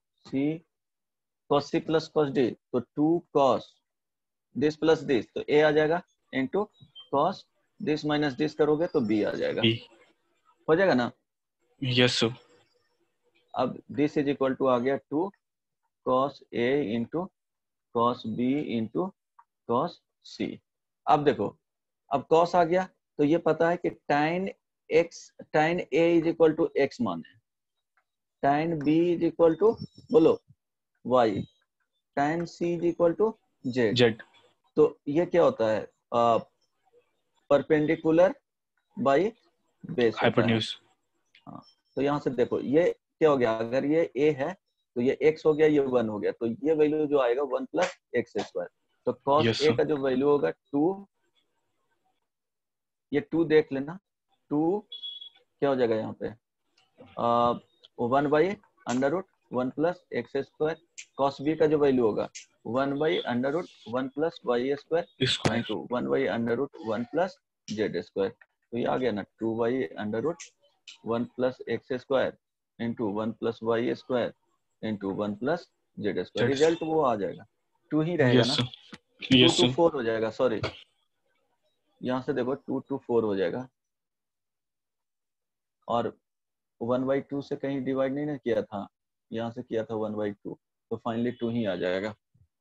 c plus cos d, तो 2 cos दिस प्लस दिस, तो a आ जाएगा into cos this minus this करोगे तो b आ जाएगा, बी, हो जाएगा ना। यस सर, अब दिस इज इक्वल टू आ गया 2 cos a into cos b into cos c। अब देखो अब cos आ गया, तो ये पता है कि tan a is equal to x माने, tan b is equal to बोलो y, tan c is equal to z। Z, तो ये क्या होता है? परपेंडिकुलर बाई बेस होता है। हाइपोटेन्यूज, हाँ, तो यहाँ से देखो ये क्या हो गया? अगर ये a है तो ये x हो गया, ये 1 हो गया, तो ये वैल्यू जो आएगा 1 प्लस एक्स स्क्वायर। तो cos यस a सर, का जो वैल्यू होगा 2, ये 2 देख लेना, 2 क्या हो जाएगा यहाँ पे? 1 by under root 1 plus x square, cos b का जो वैल्यू होगा 1 by under root 1 plus y square square into 1 by under root 1 plus z square. तो ये आ गया ना 2 by under root 1 plus x square into 1 plus y square into 1 plus z square. Result वो आ जाएगा 2 ही रहेगा यस ना, सर 2 यस टू सर 4 हो जाएगा, सॉरी यहाँ से देखो 2 टू 4 हो जाएगा, और 1 बाई 2 से कहीं डिवाइड नहीं ना किया था, यहाँ से किया था 1 बाई 2, तो फाइनली 2 ही आ जाएगा।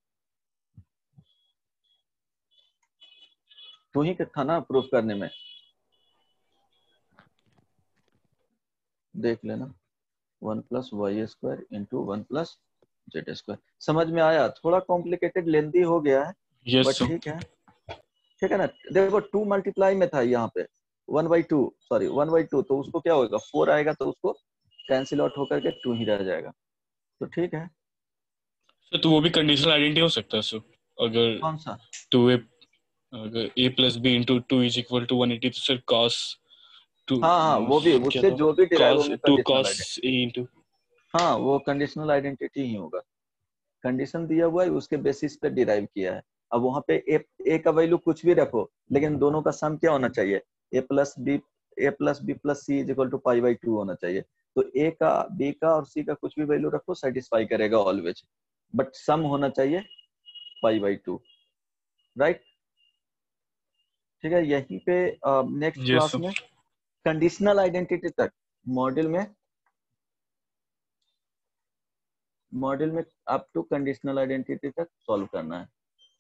2 ही था ना प्रूफ करने में, देख लेना 1 plus y square into 1 plus z square. समझ में आया? थोड़ा कॉम्प्लिकेटेड लेंथी हो गया है, यस बट सर ठीक है ना। देखो 2 मल्टीप्लाई में था यहाँ पे 1 बाई 2, सॉरी 1 बाई 2, तो उसको क्या होगा 4 आएगा, तो उसको कैंसिल आउट होकर के 2 ही रह जाएगा, तो ठीक है। सर तो वो भी कंडीशनल आइडेंटिटी हो सकता है सर, अगर कौन सा? 2a अगर a plus b into 2 is equal to 180 तो सर cos 2 हाँ हाँ, वो भी क्या उससे था जो भी डिराइव cos होंगे 2 conditional cos identity, a into हाँ वो कंडीशनल आइडेंटिटी ही होगा। कंडीशन दिया हुआ है उसके बेसिस पे डिराइव किया है। अब वहां पे ए का वैल्यू कुछ भी रखो, लेकिन दोनों का सम क्या होना चाहिए, a plus B plus C is equal to pi by 2 होना चाहिए। तो ए का, बी का और सी का कुछ भी वैल्यू रखो सेटिस्फाई करेगा ऑलवेज, बट सम होना चाहिए पाई बाई 2, राइट? ठीक है, यहीं पे नेक्स्ट यस क्लास सर में कंडीशनल आइडेंटिटी तक मॉड्यूल में अप टू कंडीशनल आइडेंटिटी तक सॉल्व करना है।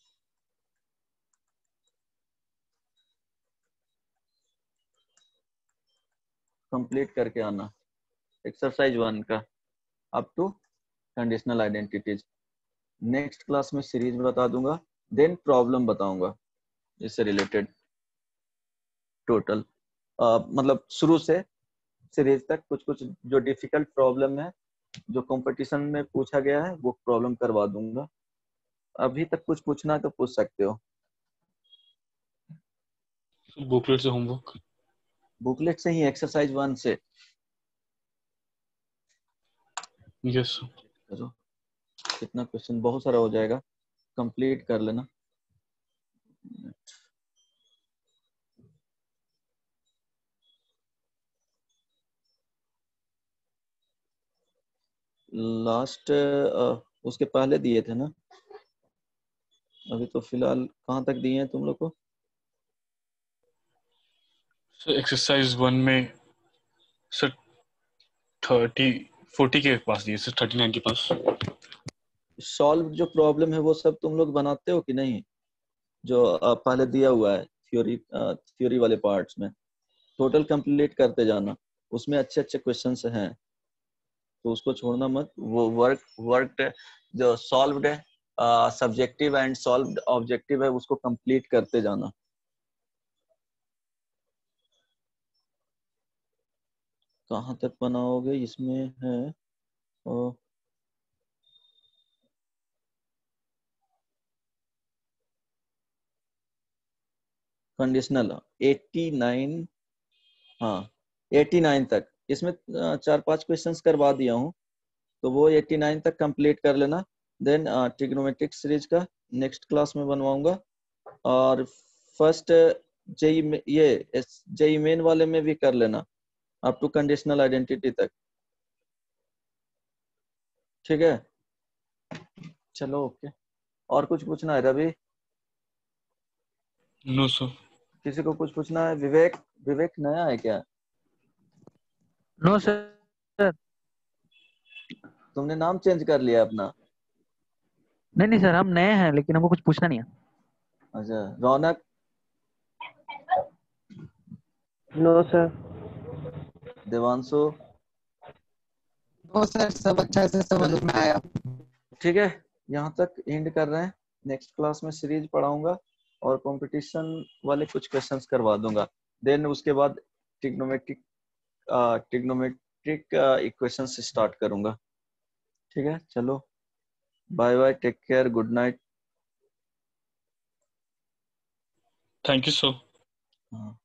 कंप्लीट करके आना एक्सरसाइज 1 का up to conditional identities. Next class में सीरीज बता दूंगा, देन प्रॉब्लम बताऊंगा इससे रिलेटेड टोटल, मतलब शुरू से सीरीज तक कुछ कुछ जो डिफिकल्ट प्रॉब्लम है जो कंपटीशन में पूछा गया है वो प्रॉब्लम करवा दूंगा। अभी तक कुछ पूछना है तो पूछ सकते हो। बुकलेट से होमवर्क बुकलेट से ही एक्सरसाइज 1 से यस सर करो, कितना क्वेश्चन बहुत सारा हो जाएगा, कंप्लीट कर लेना। लास्ट उसके पहले दिए थे ना, अभी तो फिलहाल कहाँ तक दिए हैं तुम लोग को? सर एक्सरसाइज 1 में सर 40 के पास दिए सर, 39 के पास। सॉल्व जो प्रॉब्लम है वो सब तुम लोग बनाते हो कि नहीं, जो पहले दिया हुआ है थ्योरी वाले पार्ट्स में? टोटल कंप्लीट करते जाना, उसमें अच्छे अच्छे क्वेश्चंस हैं, तो उसको छोड़ना मत। वो वर्क जो सॉल्व्ड है, सब्जेक्टिव एंड सॉल्व्ड ऑब्जेक्टिव है, उसको कंप्लीट करते जाना। कहाँ तक बनाओगे इसमें है कंडीशनल 89, हाँ 89 तक। इसमें 4-5 क्वेश्चंस करवा दिया हूँ, तो वो 89 तक कंप्लीट कर लेना। देन ट्रिग्नोमेट्रिक सीरीज का नेक्स्ट क्लास में बनवाऊंगा, और फर्स्ट जेई मेन वाले में भी कर लेना अप टू कंडीशनल आइडेंटिटी तक, ठीक है? चलो ओके। और कुछ पूछना है रवि? नो सर किसी को कुछ पूछना है? विवेक, विवेक नया है क्या? No sir. तुमने नाम चेंज कर लिया अपना? नहीं सर, हम नए हैं लेकिन हमको कुछ पूछना नहीं है। अच्छा, रौनक? No sir. देवांशु? वो सर सब अच्छा से समझ में आया। ठीक है, यहाँ तक एंड कर रहे हैं। नेक्स्ट क्लास में सीरीज पढ़ाऊंगा और कंपटीशन वाले कुछ क्वेश्चंस करवा दूंगा। देन उसके बाद ट्रिग्नोमेट्रिक इक्वेशन से स्टार्ट करूंगा। ठीक है, चलो bye bye, take care, good night. Thank you sir. हाँ।